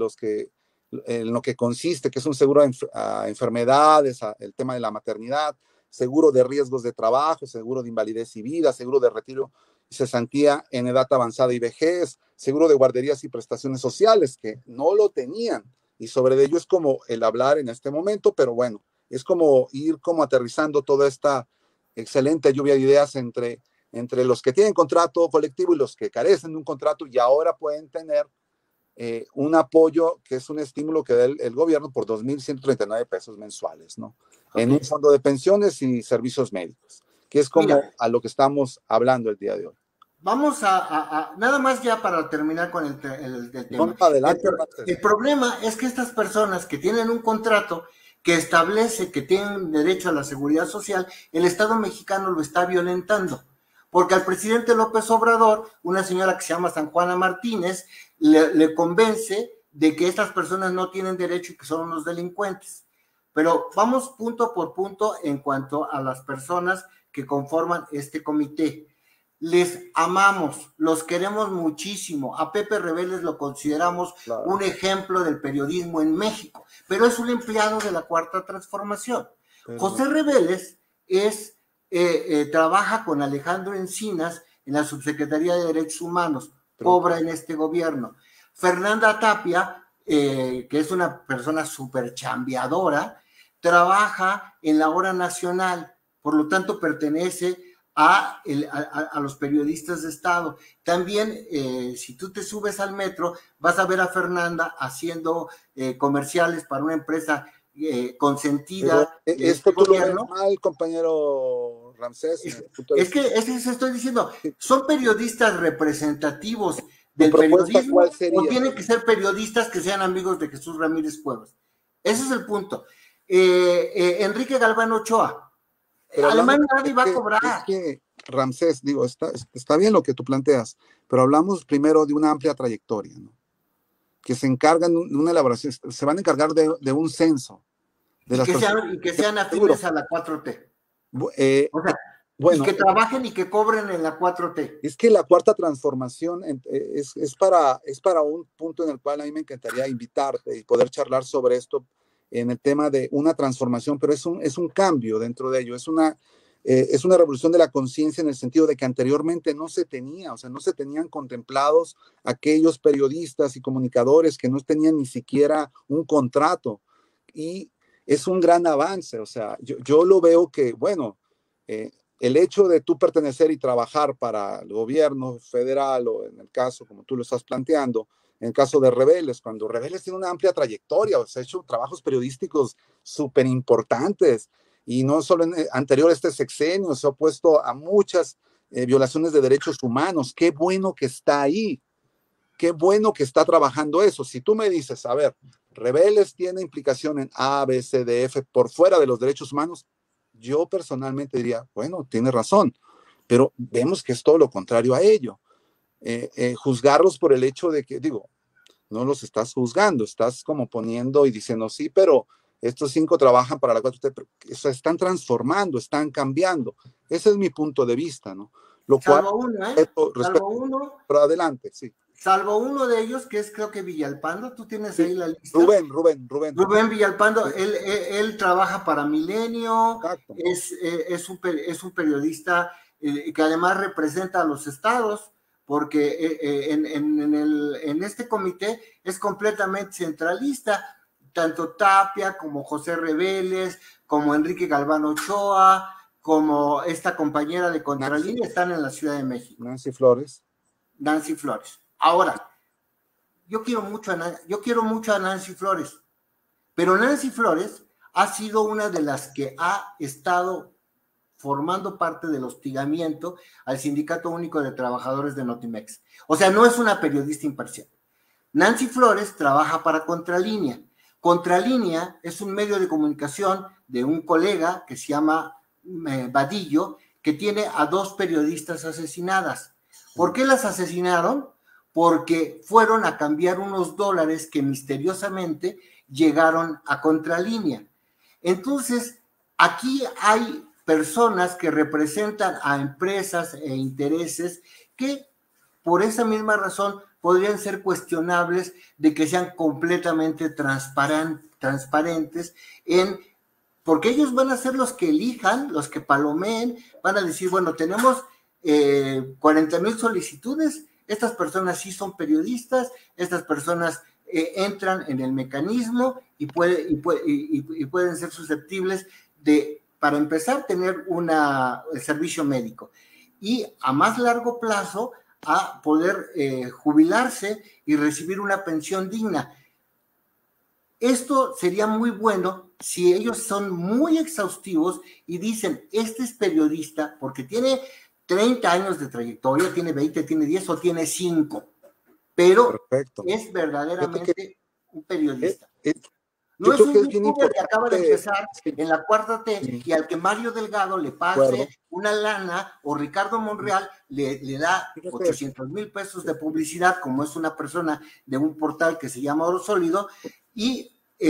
en lo que consiste, que es un seguro a enfermedades, el tema de la maternidad, seguro de riesgos de trabajo, seguro de invalidez y vida, seguro de retiro y cesantía en edad avanzada y vejez, seguro de guarderías y prestaciones sociales, que no lo tenían. Y sobre ello es como el hablar en este momento, pero bueno, es como ir como aterrizando toda esta excelente lluvia de ideas entre los que tienen contrato colectivo y los que carecen de un contrato y ahora pueden tener un apoyo que es un estímulo que da el gobierno por 2.139 pesos mensuales, ¿no? Okay. En un fondo de pensiones y servicios médicos, que es como Mira, a lo que estamos hablando el día de hoy. Vamos a nada más ya para terminar con el tema. No, adelante, el problema es que estas personas que tienen un contrato que establece que tienen derecho a la seguridad social, el Estado mexicano lo está violentando. Porque al presidente López Obrador, una señora que se llama San Juana Martínez, le convence de que estas personas no tienen derecho y que son unos delincuentes. Pero vamos punto por punto en cuanto a las personas que conforman este comité. Les amamos, los queremos muchísimo. A Pepe Rebeles lo consideramos un ejemplo del periodismo en México, pero es un empleado de la Cuarta Transformación. José Rebeles trabaja con Alejandro Encinas en la Subsecretaría de Derechos Humanos, cobra en este gobierno. Fernanda Tapia, que es una persona súper chambeadora, trabaja en la Hora Nacional, por lo tanto pertenece a los periodistas de Estado. También, si tú te subes al metro, vas a ver a Fernanda haciendo comerciales para una empresa consentida. Esto tú gobierno. Lo ves mal, compañero Ramsés. Es que estoy diciendo, son periodistas representativos del periodismo, o tienen que ser periodistas que sean amigos de Jesús Ramírez Cuevas. Ese es el punto. Enrique Galván Ochoa. Pero además nadie va a cobrar. Es que, Ramsés, digo, está bien lo que tú planteas, pero hablamos primero de una amplia trayectoria, ¿no? Que se encargan de una elaboración, se van a encargar de un censo. De y que sean afines a la 4T. O sea, bueno, y que trabajen y que cobren en la 4T. Es que la Cuarta Transformación es para un punto en el cual a mí me encantaría invitarte y poder charlar sobre esto, en el tema de una transformación, pero es un cambio dentro de ello, es una revolución de la conciencia en el sentido de que anteriormente no se tenía, o sea, no se tenían contemplados aquellos periodistas y comunicadores que no tenían ni siquiera un contrato, y es un gran avance, o sea, yo lo veo que, bueno, el hecho de tú pertenecer y trabajar para el gobierno federal, o en el caso, como tú lo estás planteando, en el caso de Rebeles, cuando Rebeles tiene una amplia trayectoria, o sea, ha hecho trabajos periodísticos súper importantes, y no solo anterior a este sexenio, se ha opuesto a muchas violaciones de derechos humanos. Qué bueno que está ahí, qué bueno que está trabajando eso. Si tú me dices, a ver, Rebeles tiene implicación en A, B, C, D, F, por fuera de los derechos humanos, yo personalmente diría, bueno, tiene razón, pero vemos que es todo lo contrario a ello. Juzgarlos por el hecho de que, digo, no los estás juzgando, estás como poniendo y diciendo, sí, pero estos 5 trabajan para la 4T, pero se están transformando, están cambiando. Ese es mi punto de vista, ¿no? Lo salvo cual, uno, salvo uno. Pero adelante, sí. Salvo uno de ellos, que es creo que Villalpando, tú tienes ahí la lista. Rubén Villalpando, él trabaja para Milenio, es un periodista que además representa a los estados, porque en este comité es completamente centralista, tanto Tapia como José Rebeles, como Enrique Galván Ochoa, como esta compañera de Contralínea, están en la Ciudad de México. Nancy Flores. Ahora, yo quiero mucho a Nancy Flores, pero Nancy Flores ha sido una de las que ha estado formando parte del hostigamiento al Sindicato Único de Trabajadores de Notimex. O sea, no es una periodista imparcial. Nancy Flores trabaja para Contralínea. Contralínea es un medio de comunicación de un colega que se llama Vadillo, que tiene a 2 periodistas asesinadas. ¿Por qué las asesinaron? Porque fueron a cambiar unos dólares que misteriosamente llegaron a Contralínea. Entonces, aquí hay personas que representan a empresas e intereses que por esa misma razón podrían ser cuestionables de que sean completamente transparentes porque ellos van a ser los que elijan, los que palomeen, van a decir, bueno, tenemos 40,000 solicitudes, estas personas sí son periodistas, estas personas entran en el mecanismo y pueden ser susceptibles de, para empezar, tener el servicio médico. Y a más largo plazo, a poder jubilarse y recibir una pensión digna. Esto sería muy bueno si ellos son muy exhaustivos y dicen, este es periodista porque tiene 30 años de trayectoria, tiene 20, tiene 10 o tiene 5, pero perfecto, es verdaderamente un periodista. No yo es creo un que es bien youtuber que acaba de importante. empezar Sí, en la 4T y al que Mario Delgado le pase una lana o Ricardo Monreal le da 800,000 pesos de publicidad, como es una persona de un portal que se llama Oro Sólido, y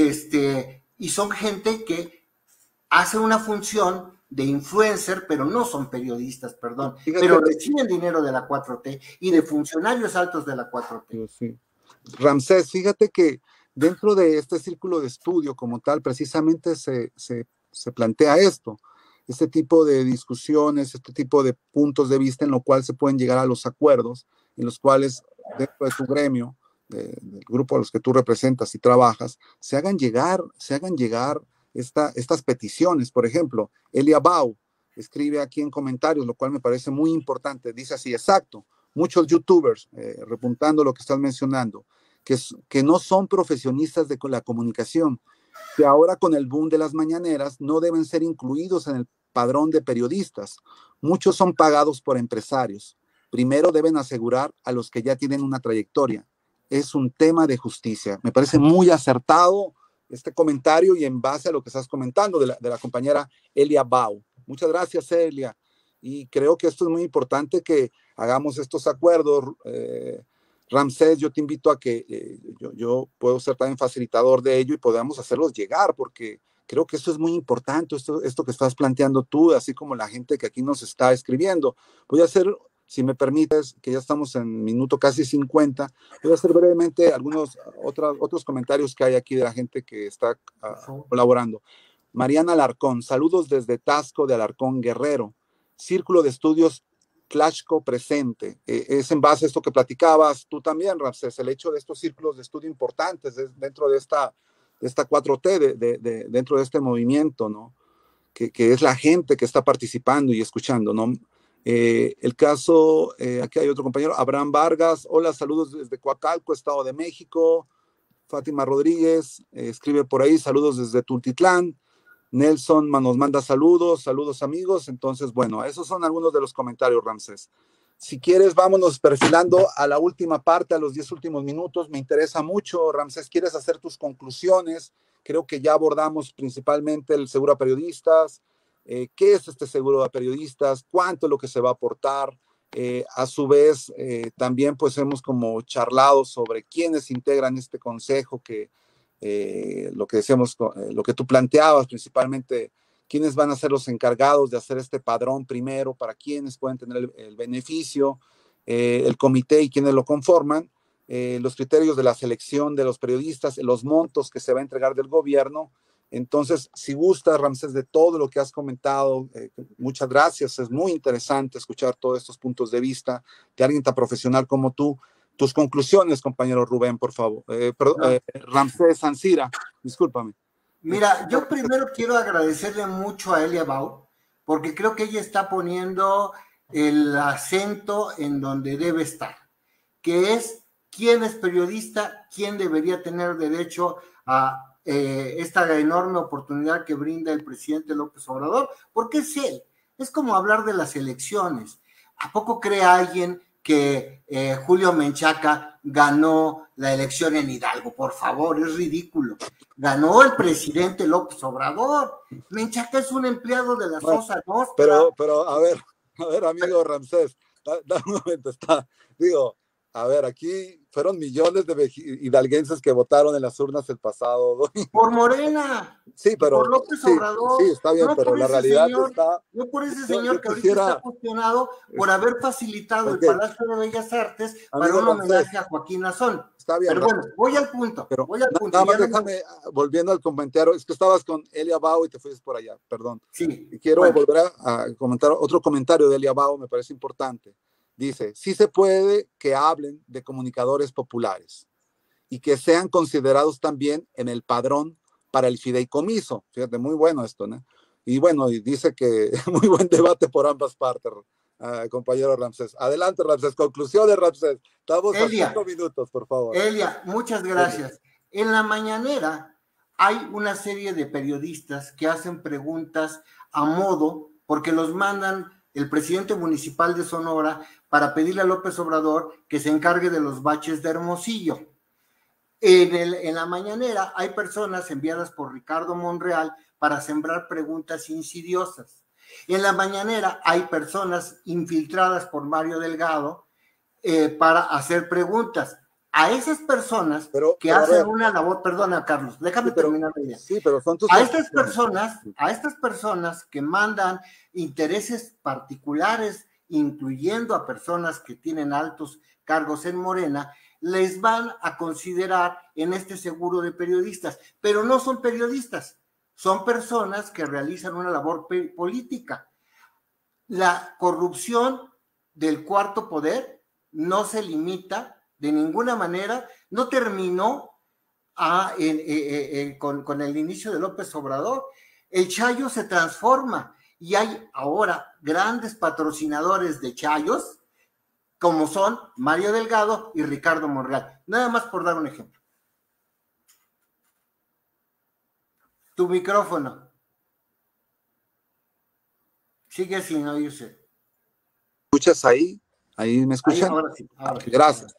son gente que hace una función de influencer, pero no son periodistas, perdón, pero reciben dinero de la 4T y de funcionarios altos de la 4T. Sí. Ramsés, fíjate que dentro de este círculo de estudio como tal, precisamente se plantea esto, este tipo de discusiones, este tipo de puntos de vista en lo cual se pueden llegar a los acuerdos, en los cuales dentro de tu gremio, del grupo a los que tú representas y trabajas, se hagan llegar estas peticiones. Por ejemplo, Elia Bau escribe aquí en comentarios, lo cual me parece muy importante, dice así, exacto, muchos youtubers, repuntando lo que estás mencionando, que no son profesionistas de la comunicación, que ahora con el boom de las mañaneras no deben ser incluidos en el padrón de periodistas. Muchos son pagados por empresarios. Primero deben asegurar a los que ya tienen una trayectoria. Es un tema de justicia. Me parece muy acertado este comentario y en base a lo que estás comentando de la compañera Elia Bau. Muchas gracias, Elia. Y creo que esto es muy importante que hagamos estos acuerdos. Ramsés, yo te invito a que yo puedo ser también facilitador de ello y podamos hacerlos llegar, porque creo que esto es muy importante, esto que estás planteando tú, así como la gente que aquí nos está escribiendo. Voy a hacer, si me permites, que ya estamos en minuto casi 50, voy a hacer brevemente algunos otros comentarios que hay aquí de la gente que está colaborando. Mariana Alarcón, saludos desde Tasco de Alarcón, Guerrero. Círculo de Estudios Tlachco presente. Es en base a esto que platicabas tú también, Ramsés, el hecho de estos círculos de estudio importantes dentro de esta 4T, dentro de este movimiento, ¿no? Que es la gente que está participando y escuchando, ¿no? El caso, aquí hay otro compañero, Abraham Vargas, hola, saludos desde Coacalco, Estado de México. Fátima Rodríguez escribe por ahí, saludos desde Tultitlán. Nelson nos manda saludos amigos. Entonces, bueno, esos son algunos de los comentarios, Ramsés. Si quieres, vámonos perfilando a la última parte, a los 10 últimos minutos. Me interesa mucho, Ramsés, ¿quieres hacer tus conclusiones? Creo que ya abordamos principalmente el seguro a periodistas. ¿Qué es este seguro a periodistas? ¿Cuánto es lo que se va a aportar? A su vez, también pues hemos como charlado sobre quiénes integran este consejo lo que decíamos, lo que tú planteabas, principalmente quiénes van a ser los encargados de hacer este padrón primero, para quiénes pueden tener el beneficio, el comité y quiénes lo conforman, los criterios de la selección de los periodistas, los montos que se va a entregar del gobierno. Entonces, si gustas, Ramsés, de todo lo que has comentado, muchas gracias. Es muy interesante escuchar todos estos puntos de vista de alguien tan profesional como tú. Tus conclusiones, compañero Rubén, por favor. Ramsés Ancira, discúlpame. Mira, yo primero quiero agradecerle mucho a Elia Bau, porque creo que ella está poniendo el acento en donde debe estar, que es quién es periodista, quién debería tener derecho a esta enorme oportunidad que brinda el presidente López Obrador, porque es él. Es como hablar de las elecciones. ¿A poco cree alguien que Julio Menchaca ganó la elección en Hidalgo? Por favor, es ridículo. Ganó el presidente López Obrador. Menchaca es un empleado de la Sosa Nostra. Pero a ver, amigo Ramsés, da un momento, digo, a ver, aquí fueron millones de hidalguenses que votaron en las urnas el pasado domingo. Por Morena. Sí, pero por López Obrador. Sí, está bien, no pero la realidad está. No por ese señor que ahorita está cuestionado por haber facilitado el Palacio de Bellas Artes para un homenaje a Joaquín Azón. Está bien. Pero bueno, voy al punto. Nada más déjame, volviendo al comentario, es que estabas con Elia Bau y te fuiste por allá, perdón. Sí. Y quiero volver a comentar otro comentario de Elia Bau, me parece importante. Dice, sí se puede que hablen de comunicadores populares y que sean considerados también en el padrón para el fideicomiso. Fíjate, muy bueno esto, ¿no? Y bueno, y dice que muy buen debate por ambas partes, compañero Ramsés. Adelante, Ramsés. Conclusiones, Ramsés. Estamos a Elia, 5 minutos, por favor. Elia, muchas gracias. En la mañanera hay una serie de periodistas que hacen preguntas a modo, porque los mandan el presidente municipal de Sonora para pedirle a López Obrador que se encargue de los baches de Hermosillo. En la mañanera hay personas enviadas por Ricardo Monreal para sembrar preguntas insidiosas. En la mañanera hay personas infiltradas por Mario Delgado para hacer preguntas. A esas personas que hacen una labor, perdona Carlos, déjame terminar la idea. Sí, pero son tus a estas personas que mandan intereses particulares, incluyendo a personas que tienen altos cargos en Morena, les van a considerar en este seguro de periodistas, pero no son periodistas, son personas que realizan una labor política. La corrupción del cuarto poder no se limita de ninguna manera, no terminó con el inicio de López Obrador. El Chayo se transforma y hay ahora grandes patrocinadores de Chayos, como son Mario Delgado y Ricardo Monreal. Nada más por dar un ejemplo. Tu micrófono. Sigue sin oírse. ¿Escuchas ahí? ¿Ahí me escuchan? Ahí, ahora sí. Gracias.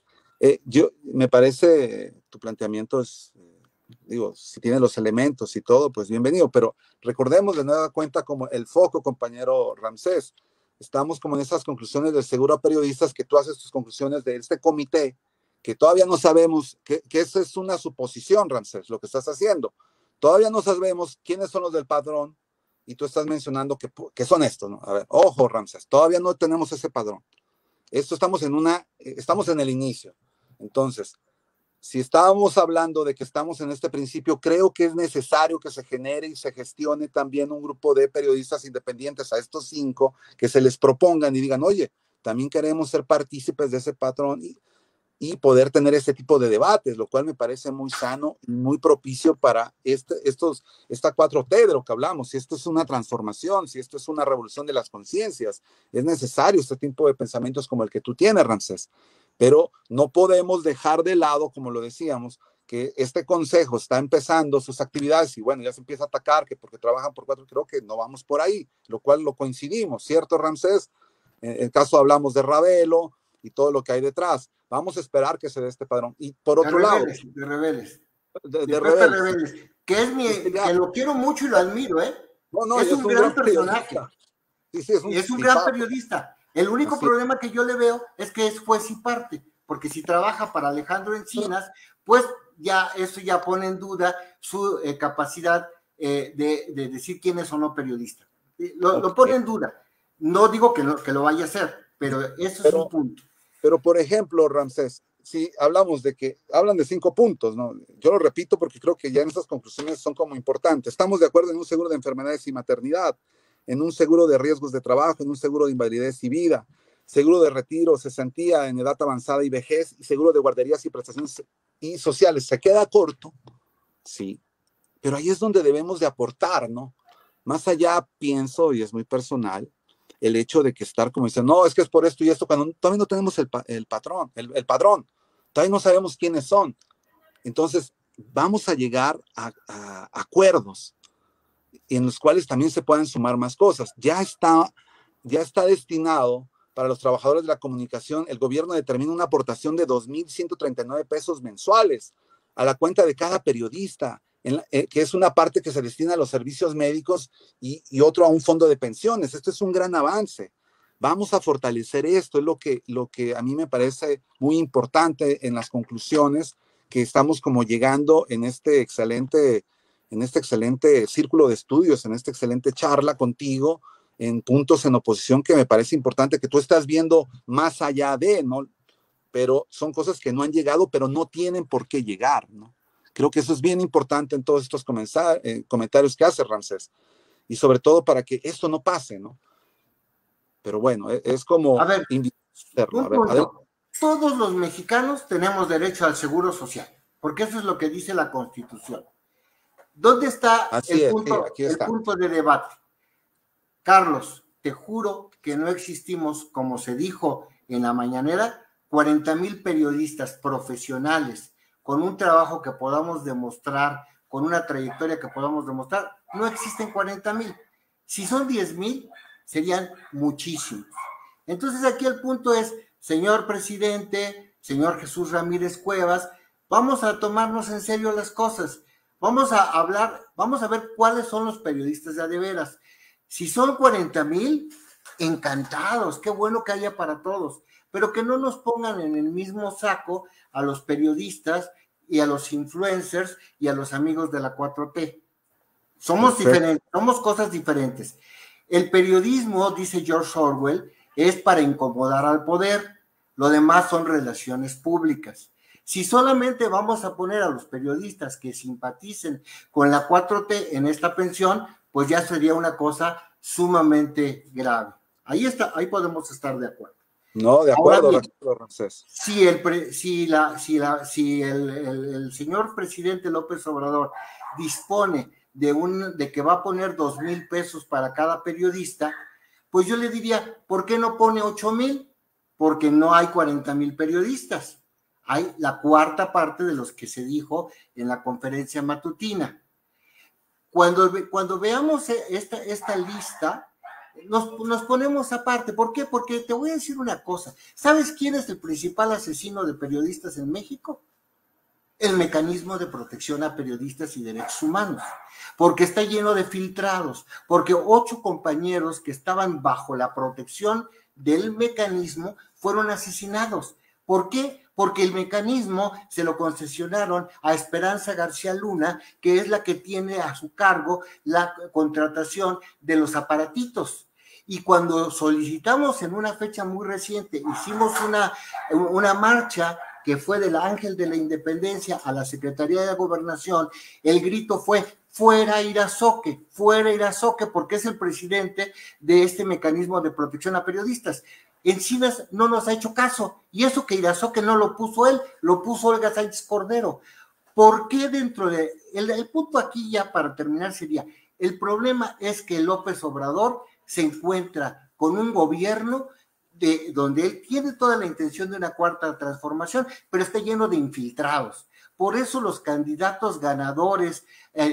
Me parece tu planteamiento es, digo, si tiene los elementos y todo, pues bienvenido, pero recordemos de nueva cuenta como el foco, compañero Ramsés. Estamos como en esas conclusiones del seguro a periodistas, que tú haces tus conclusiones de este comité, que todavía no sabemos, que esa es una suposición, Ramsés, lo que estás haciendo. Todavía no sabemos quiénes son los del padrón, y tú estás mencionando que son estos, ¿no? A ver, ojo, Ramsés, todavía no tenemos ese padrón. Estamos en el inicio. Entonces, si estábamos hablando de que estamos en este principio, creo que es necesario que se genere y se gestione también un grupo de periodistas independientes a estos 5, que se les propongan y digan, oye, también queremos ser partícipes de ese patrón y poder tener este tipo de debates, lo cual me parece muy sano y muy propicio para esta 4T de lo que hablamos. Si esto es una transformación, si esto es una revolución de las conciencias, es necesario este tipo de pensamientos como el que tú tienes, Ramsés. Pero no podemos dejar de lado, como lo decíamos, que este consejo está empezando sus actividades y bueno, ya se empieza a atacar que porque trabajan por 4, creo que no vamos por ahí, lo cual lo coincidimos, ¿cierto, Ramsés? En el caso hablamos de Ravelo y todo lo que hay detrás. Vamos a esperar que se dé este padrón. Y por otro lado... De Rebeles. De Rebeles. Que lo quiero mucho y lo admiro, ¿eh? No, es un gran personaje. Sí, es un gran periodista. El único problema que yo le veo es que es juez y parte, porque si trabaja para Alejandro Encinas, pues ya eso ya pone en duda su capacidad de decir quién es o no periodista. Lo pone en duda. No digo que lo vaya a hacer, pero eso es un punto. Pero, por ejemplo, Ramsés, si hablamos de que hablan de 5 puntos, ¿no? Yo lo repito porque creo que ya en estas conclusiones son como importantes. Estamos de acuerdo en un seguro de enfermedades y maternidad, en un seguro de riesgos de trabajo, en un seguro de invalidez y vida, seguro de retiro, cesantía en edad avanzada y vejez, y seguro de guarderías y prestaciones y sociales. Se queda corto, sí, pero ahí es donde debemos de aportar, ¿no? Más allá, pienso, y es muy personal, el hecho de que estar como dicen, no, es que es por esto y esto, cuando todavía no tenemos el padrón, todavía no sabemos quiénes son. Entonces, vamos a llegar a acuerdos en los cuales también se puedan sumar más cosas. Ya está destinado para los trabajadores de la comunicación, el gobierno determina una aportación de 2,139 pesos mensuales a la cuenta de cada periodista, que es una parte que se destina a los servicios médicos y otro a un fondo de pensiones. Esto es un gran avance. Vamos a fortalecer esto, es lo que a mí me parece muy importante en las conclusiones que estamos como llegando en este excelente círculo de estudios, en esta excelente charla contigo, en puntos en oposición que me parece importante que tú estás viendo más allá de, ¿no? Pero son cosas que no han llegado, pero no tienen por qué llegar, ¿no? Creo que eso es bien importante en todos estos comentarios que hace Ramsés, y sobre todo para que esto no pase, ¿no? Pero bueno, es como... A ver, todos los mexicanos tenemos derecho al seguro social, porque eso es lo que dice la Constitución. ¿Dónde está Así es, sí, aquí el está. punto de debate? Carlos, te juro que no existimos, como se dijo en la mañanera, 40,000 periodistas profesionales con un trabajo que podamos demostrar, con una trayectoria que podamos demostrar. No existen 40,000. Si son 10,000, serían muchísimos. Entonces aquí el punto es, señor presidente, señor Jesús Ramírez Cuevas, vamos a tomarnos en serio las cosas. Vamos a hablar, vamos a ver cuáles son los periodistas de veras. Si son 40,000, encantados, qué bueno que haya para todos, pero que no nos pongan en el mismo saco a los periodistas y a los influencers y a los amigos de la 4T. Somos diferentes, somos cosas diferentes. El periodismo, dice George Orwell, es para incomodar al poder. Lo demás son relaciones públicas. Si solamente vamos a poner a los periodistas que simpaticen con la 4T en esta pensión, pues ya sería una cosa sumamente grave. Ahí está, ahí podemos estar de acuerdo. No, de acuerdo, Ramsés. Si el señor presidente López Obrador dispone de que va a poner 2,000 pesos para cada periodista, pues yo le diría, ¿por qué no pone 8,000? Porque no hay 40,000 periodistas. Hay la cuarta parte de los que se dijo en la conferencia matutina. Cuando veamos esta lista, nos ponemos aparte. ¿Por qué? Porque te voy a decir una cosa. ¿Sabes quién es el principal asesino de periodistas en México? El Mecanismo de Protección a Periodistas y Derechos Humanos, porque está lleno de filtrados, porque 8 compañeros que estaban bajo la protección del mecanismo fueron asesinados. ¿Por qué? Porque el mecanismo se lo concesionaron a Esperanza García Luna, que es la que tiene a su cargo la contratación de los aparatitos. Y cuando solicitamos en una fecha muy reciente, hicimos una marcha que fue del Ángel de la Independencia a la Secretaría de Gobernación, el grito fue: fuera Irazoque, porque es el presidente de este mecanismo de protección a periodistas. Encinas no nos ha hecho caso, y eso que Irazoque no lo puso él, lo puso Olga Sánchez Cordero. ¿Por qué dentro de...? El punto aquí ya para terminar sería, el problema es que López Obrador se encuentra con un gobierno donde él tiene toda la intención de una cuarta transformación, pero está lleno de infiltrados. Por eso los candidatos ganadores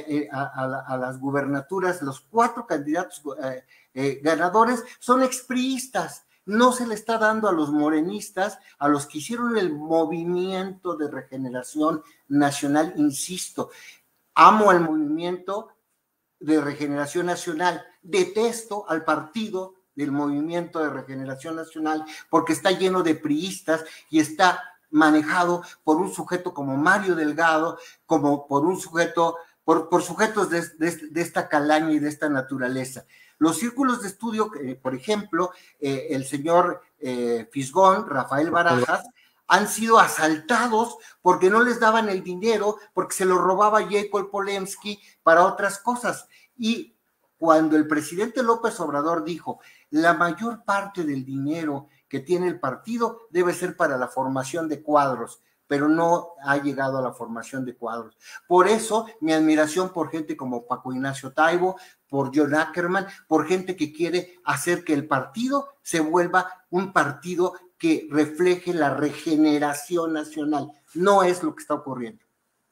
a las gubernaturas, los 4 candidatos ganadores son expriistas. No se le está dando a los morenistas, a los que hicieron el movimiento de regeneración nacional, insisto, amo al movimiento de regeneración nacional, detesto al partido del Movimiento de Regeneración Nacional porque está lleno de priistas y está manejado por un sujeto como Mario Delgado, como por un sujeto, por sujetos de esta calaña y de esta naturaleza. Los círculos de estudio, por ejemplo, el señor Fisgón, Rafael Barajas, han sido asaltados porque no les daban el dinero, porque se lo robaba Jacob Polemski para otras cosas. Y cuando el presidente López Obrador dijo, la mayor parte del dinero que tiene el partido debe ser para la formación de cuadros, pero no ha llegado a la formación de cuadros. Por eso, mi admiración por gente como Paco Ignacio Taibo, por John Ackerman, por gente que quiere hacer que el partido se vuelva un partido que refleje la regeneración nacional. No es lo que está ocurriendo.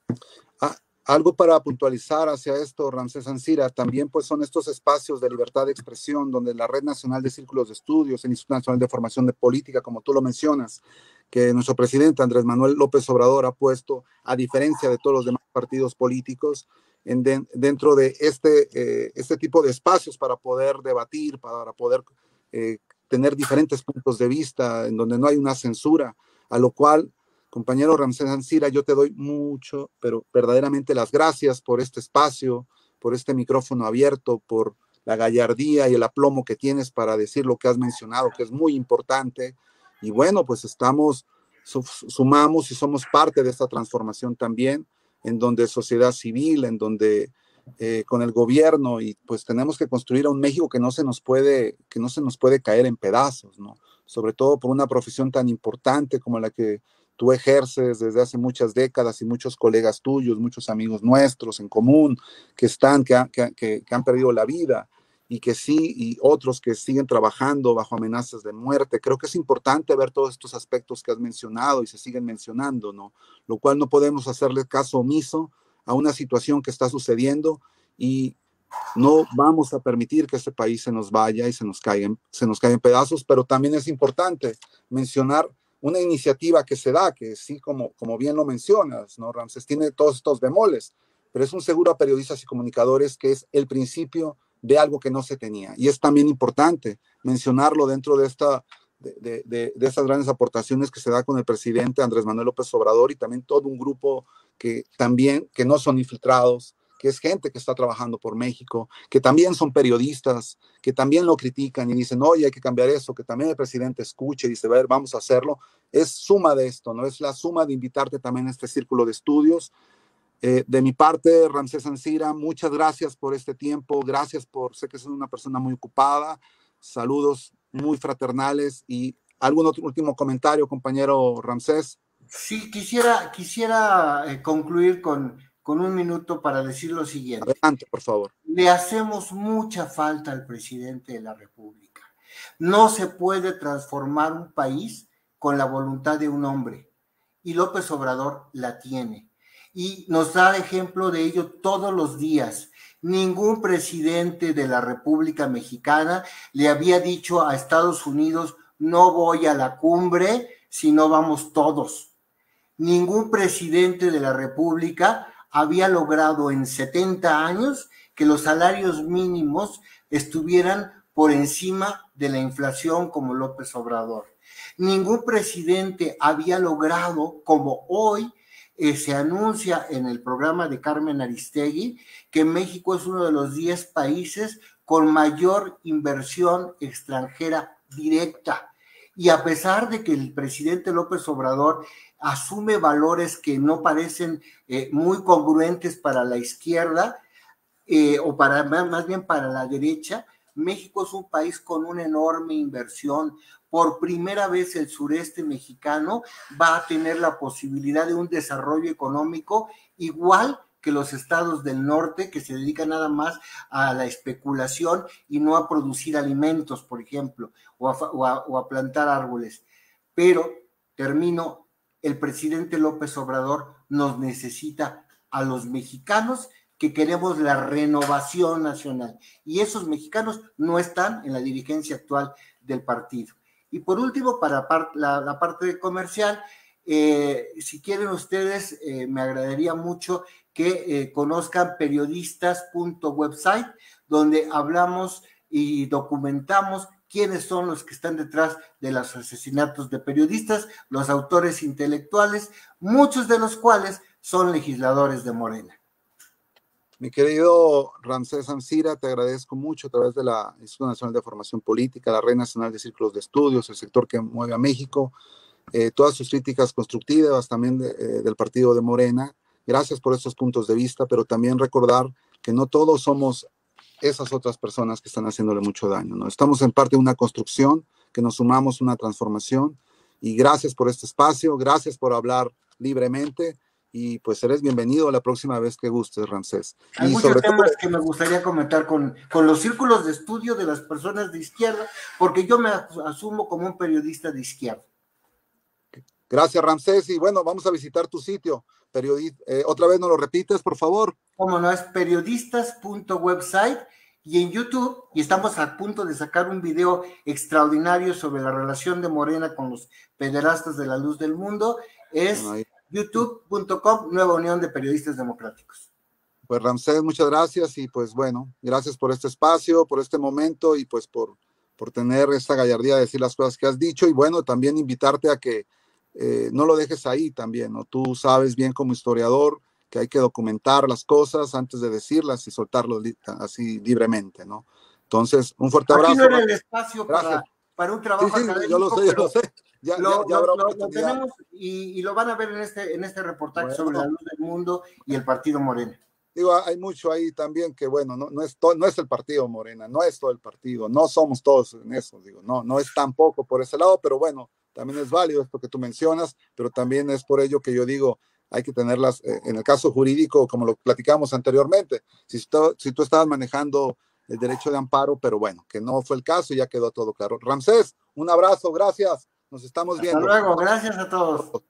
Algo para puntualizar hacia esto, Ramsés Ancira, también pues son estos espacios de libertad de expresión donde la Red Nacional de Círculos de Estudios, el Instituto Nacional de Formación de Política, como tú lo mencionas, que nuestro presidente Andrés Manuel López Obrador ha puesto, a diferencia de todos los demás partidos políticos, dentro de este tipo de espacios para poder debatir, para poder tener diferentes puntos de vista, en donde no hay una censura, a lo cual, compañero Ramsés Ancira, yo te doy mucho, pero verdaderamente las gracias por este espacio, por este micrófono abierto, por la gallardía y el aplomo que tienes para decir lo que has mencionado, que es muy importante. Y bueno, pues sumamos y somos parte de esta transformación también, en donde sociedad civil, en donde con el gobierno, y pues tenemos que construir a un México que no se nos puede caer en pedazos, ¿no? Sobre todo por una profesión tan importante como la que tú ejerces desde hace muchas décadas y muchos colegas tuyos, muchos amigos nuestros en común que han perdido la vida y que sí, y otros que siguen trabajando bajo amenazas de muerte. Creo que es importante ver todos estos aspectos que has mencionado y se siguen mencionando, ¿no? Lo cual no podemos hacerle caso omiso a una situación que está sucediendo y no vamos a permitir que este país se nos vaya y se nos caiga en pedazos, pero también es importante mencionar una iniciativa que se da, que sí, como bien lo mencionas, ¿no? Ramsés tiene todos estos bemoles, pero es un seguro a periodistas y comunicadores que es el principio de algo que no se tenía. Y es también importante mencionarlo dentro de estas grandes aportaciones que se da con el presidente Andrés Manuel López Obrador y también todo un grupo que no son infiltrados, que es gente que está trabajando por México, que también son periodistas, que también lo critican y dicen, oye, hay que cambiar eso, que también el presidente escuche y dice, a ver, vamos a hacerlo. Es suma de esto, ¿no? Es la suma de invitarte también a este círculo de estudios. De mi parte, Ramsés Ancira, muchas gracias por este tiempo, sé que es una persona muy ocupada, saludos muy fraternales y algún otro último comentario, compañero Ramsés. Sí, quisiera concluir con un minuto para decir lo siguiente. Adelante, por favor. Le hacemos mucha falta al presidente de la República. No se puede transformar un país con la voluntad de un hombre, y López Obrador la tiene. Y nos da ejemplo de ello todos los días. Ningún presidente de la República Mexicana le había dicho a Estados Unidos, no voy a la cumbre si no vamos todos. Ningún presidente de la República había logrado en 70 años que los salarios mínimos estuvieran por encima de la inflación como López Obrador. Ningún presidente había logrado, como hoy se anuncia en el programa de Carmen Aristegui, que México es uno de los 10 países con mayor inversión extranjera directa. Y a pesar de que el presidente López Obrador asume valores que no parecen muy congruentes para la izquierda, o más bien para la derecha, México es un país con una enorme inversión. Por primera vez el sureste mexicano va a tener la posibilidad de un desarrollo económico igual que los estados del norte, que se dedican nada más a la especulación y no a producir alimentos, por ejemplo, o a plantar árboles. Pero, termino, el presidente López Obrador nos necesita a los mexicanos que queremos la renovación nacional. Y esos mexicanos no están en la dirigencia actual del partido. Y por último, para la parte comercial, si quieren ustedes, me agradaría mucho que conozcan periodistas.website, donde hablamos y documentamos quiénes son los que están detrás de los asesinatos de periodistas, los autores intelectuales, muchos de los cuales son legisladores de Morena. Mi querido Ramsés Ancira, te agradezco mucho a través de la Instituto Nacional de Formación Política, la Red Nacional de Círculos de Estudios, el sector que mueve a México, todas sus críticas constructivas también del partido de Morena. Gracias por estos puntos de vista, pero también recordar que no todos somos esas otras personas que están haciéndole mucho daño, ¿no? Estamos en parte de una construcción, que nos sumamos una transformación, y gracias por este espacio, gracias por hablar libremente, y pues eres bienvenido la próxima vez que gustes, Ramsés. Hay muchos temas que me gustaría comentar con los círculos de estudio de las personas de izquierda, porque yo me asumo como un periodista de izquierda. Gracias, Ramsés, y bueno, vamos a visitar tu sitio. Otra vez nos lo repites, por favor. Cómo no, es periodistas.website, y en YouTube, y estamos a punto de sacar un video extraordinario sobre la relación de Morena con los pederastas de la luz del mundo, es youtube.com, Nueva Unión de Periodistas Democráticos. Pues Ramsés, muchas gracias, y pues bueno, gracias por este espacio, por este momento, y pues por tener esta gallardía de decir las cosas que has dicho, y bueno, también invitarte a que no lo dejes ahí también, ¿no? Tú sabes bien como historiador que hay que documentar las cosas antes de decirlas y soltarlas así libremente, ¿no? Entonces, un fuerte abrazo. Aquí no era el espacio para un trabajo académico. Yo lo sé. Ya lo tenemos y lo van a ver en este reportaje sobre la luz del mundo y el partido Morena. Digo, hay mucho ahí también que, bueno, no es el partido Morena, no es todo el partido, no somos todos en eso, digo, no es tampoco por ese lado, pero bueno, también es válido esto que tú mencionas, pero también es por ello que yo digo, hay que tenerlas, en el caso jurídico, como lo platicamos anteriormente, si tú estabas manejando el derecho de amparo, pero bueno, que no fue el caso y ya quedó todo claro. Ramsés, un abrazo, gracias, nos estamos viendo. Hasta luego, gracias a todos.